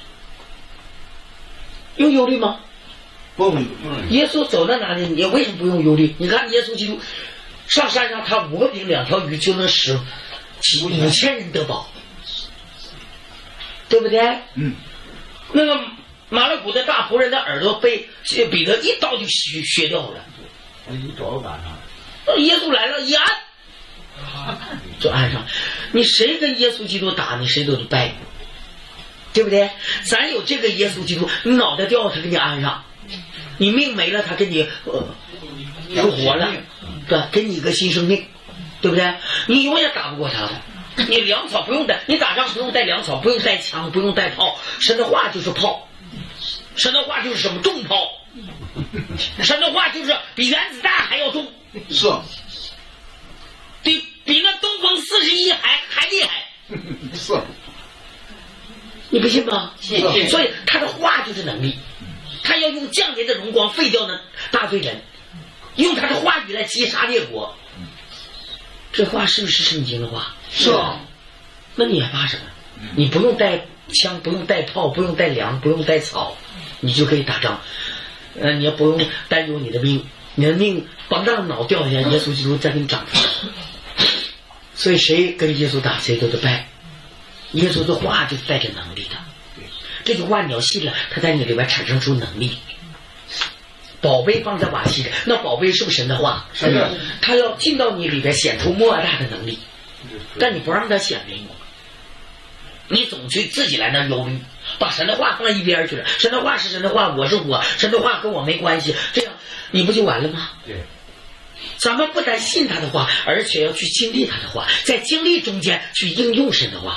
用忧虑吗？ 不用忧虑。 耶稣走到哪里，你为什么不用忧虑？你看耶稣基督上山上，他五个饼两条鱼就能使五千人得饱，对不对？ 嗯。 那个马勒古的大仆人的耳朵被彼得一刀就削削掉了， 你找个赶上。 耶稣来了，一按就按上。你谁跟耶稣基督打，你谁都得败，对不对？咱有这个耶稣基督，你脑袋掉他给你安上，你命没了他给你呃复活了，对，给你一个新生命，对不对？你永远打不过他的。你粮草不用带，你打仗不用带粮草，不用带枪，不用带炮，神的话就是炮。神的话就是什么重炮，神的话就是比原子弹还要重， 是， 比比那东风四十一还还厉害， 是， 你不信吗？ 是。 所以他的话就是能力，他要用降临的荣光废掉那大罪人，用他的话语来击杀列国。这话是不是圣经的话？ 是啊。 那你还怕什么？你不用带枪，不用带炮，不用带粮，不用带草，你就可以打仗。呃，你也不用担忧你的命，你的命绑大脑掉下来，耶稣基督再给你长出来。所以谁跟耶稣打，谁都得败。耶稣的话就是带着能力的，这句话你要信了，它在你里边产生出能力。宝贝放在瓦器里，那宝贝是不是神的话？ 是的。 他要进到你里边，显出莫大的能力，但你不让他显明。你总去自己来那忧虑，把神的话放在一边去了。神的话是神的话，我是我，神的话跟我没关系，这样你不就完了吗？ 对。 咱们不但信他的话，而且要去经历他的话，在经历中间去应用神的话。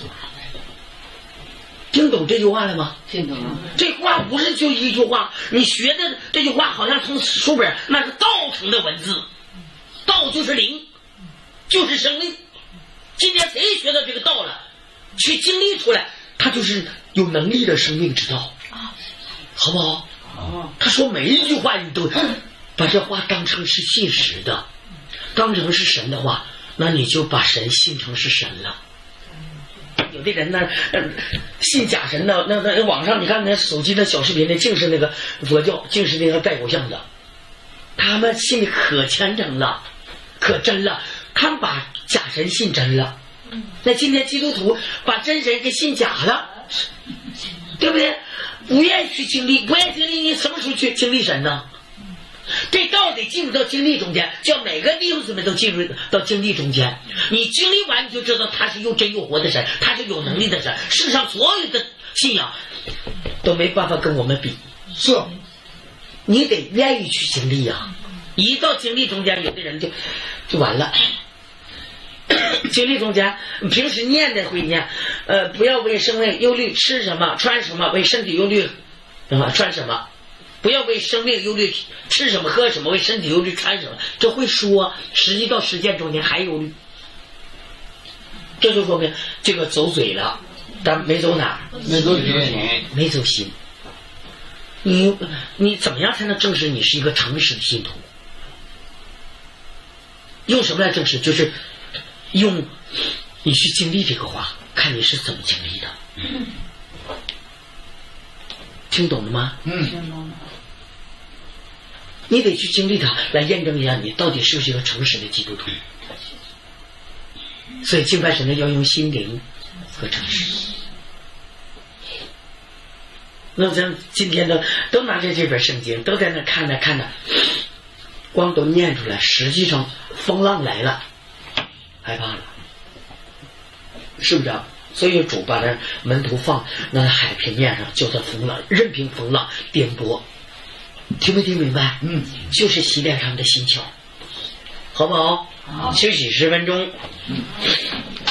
听懂这句话了吗？ 听懂了。 这话不是就一句话，你学的这句话好像从书本那是道成的文字，道就是灵，就是生命。今天谁学到这个道了，去经历出来，他就是有能力的生命之道，好不好？他说每一句话你都把这话当成是信实的，当成是神的话，那你就把神信成是神了。有的人呢，呃、信假神的，那那网上你看那手机的小视频的，净是那个佛教，净是那个拜偶像的，他们信的可虔诚了，可真了，他们把假神信真了。那今天基督徒把真神给信假了，对不对？不愿意去经历，不愿意经历，你什么时候去经历神呢？这道得进入到经历中间，叫每个弟兄姊妹都进入到经历中间。你经历完，你就知道他是又真又活的神，他是有能力的神。世上所有的信仰都没办法跟我们比， 是， 你得愿意去经历呀、啊。一到经历中间，有的人就就完了。经历中间，平时念的会念，呃，不要为生命忧虑，吃什么穿什么；为身体忧虑，啊，穿什么。不要为生命忧虑，吃什么喝什么；为身体忧虑，穿什么。这会说，实际到实践中间还忧虑，这就说明这个走嘴了，但没走哪儿？ 没走心， 没走心。你你怎么样才能证实你是一个诚实的信徒？用什么来证实？就是用你去经历这个话，看你是怎么经历的。 听懂了吗？ 嗯， 你得去经历它，来验证一下你到底是不是一个诚实的基督徒。所以敬拜神呢，要用心灵和诚实。那咱今天都都拿着这本圣经，都在那看着看着，光都念出来，实际上风浪来了，害怕了，是不是啊？所以主把这门徒放那海平面上，叫他风浪，任凭风浪颠簸，听没听明白？ 嗯， 就是洗脸上的心窍，好不好？好，休息十分钟。 嗯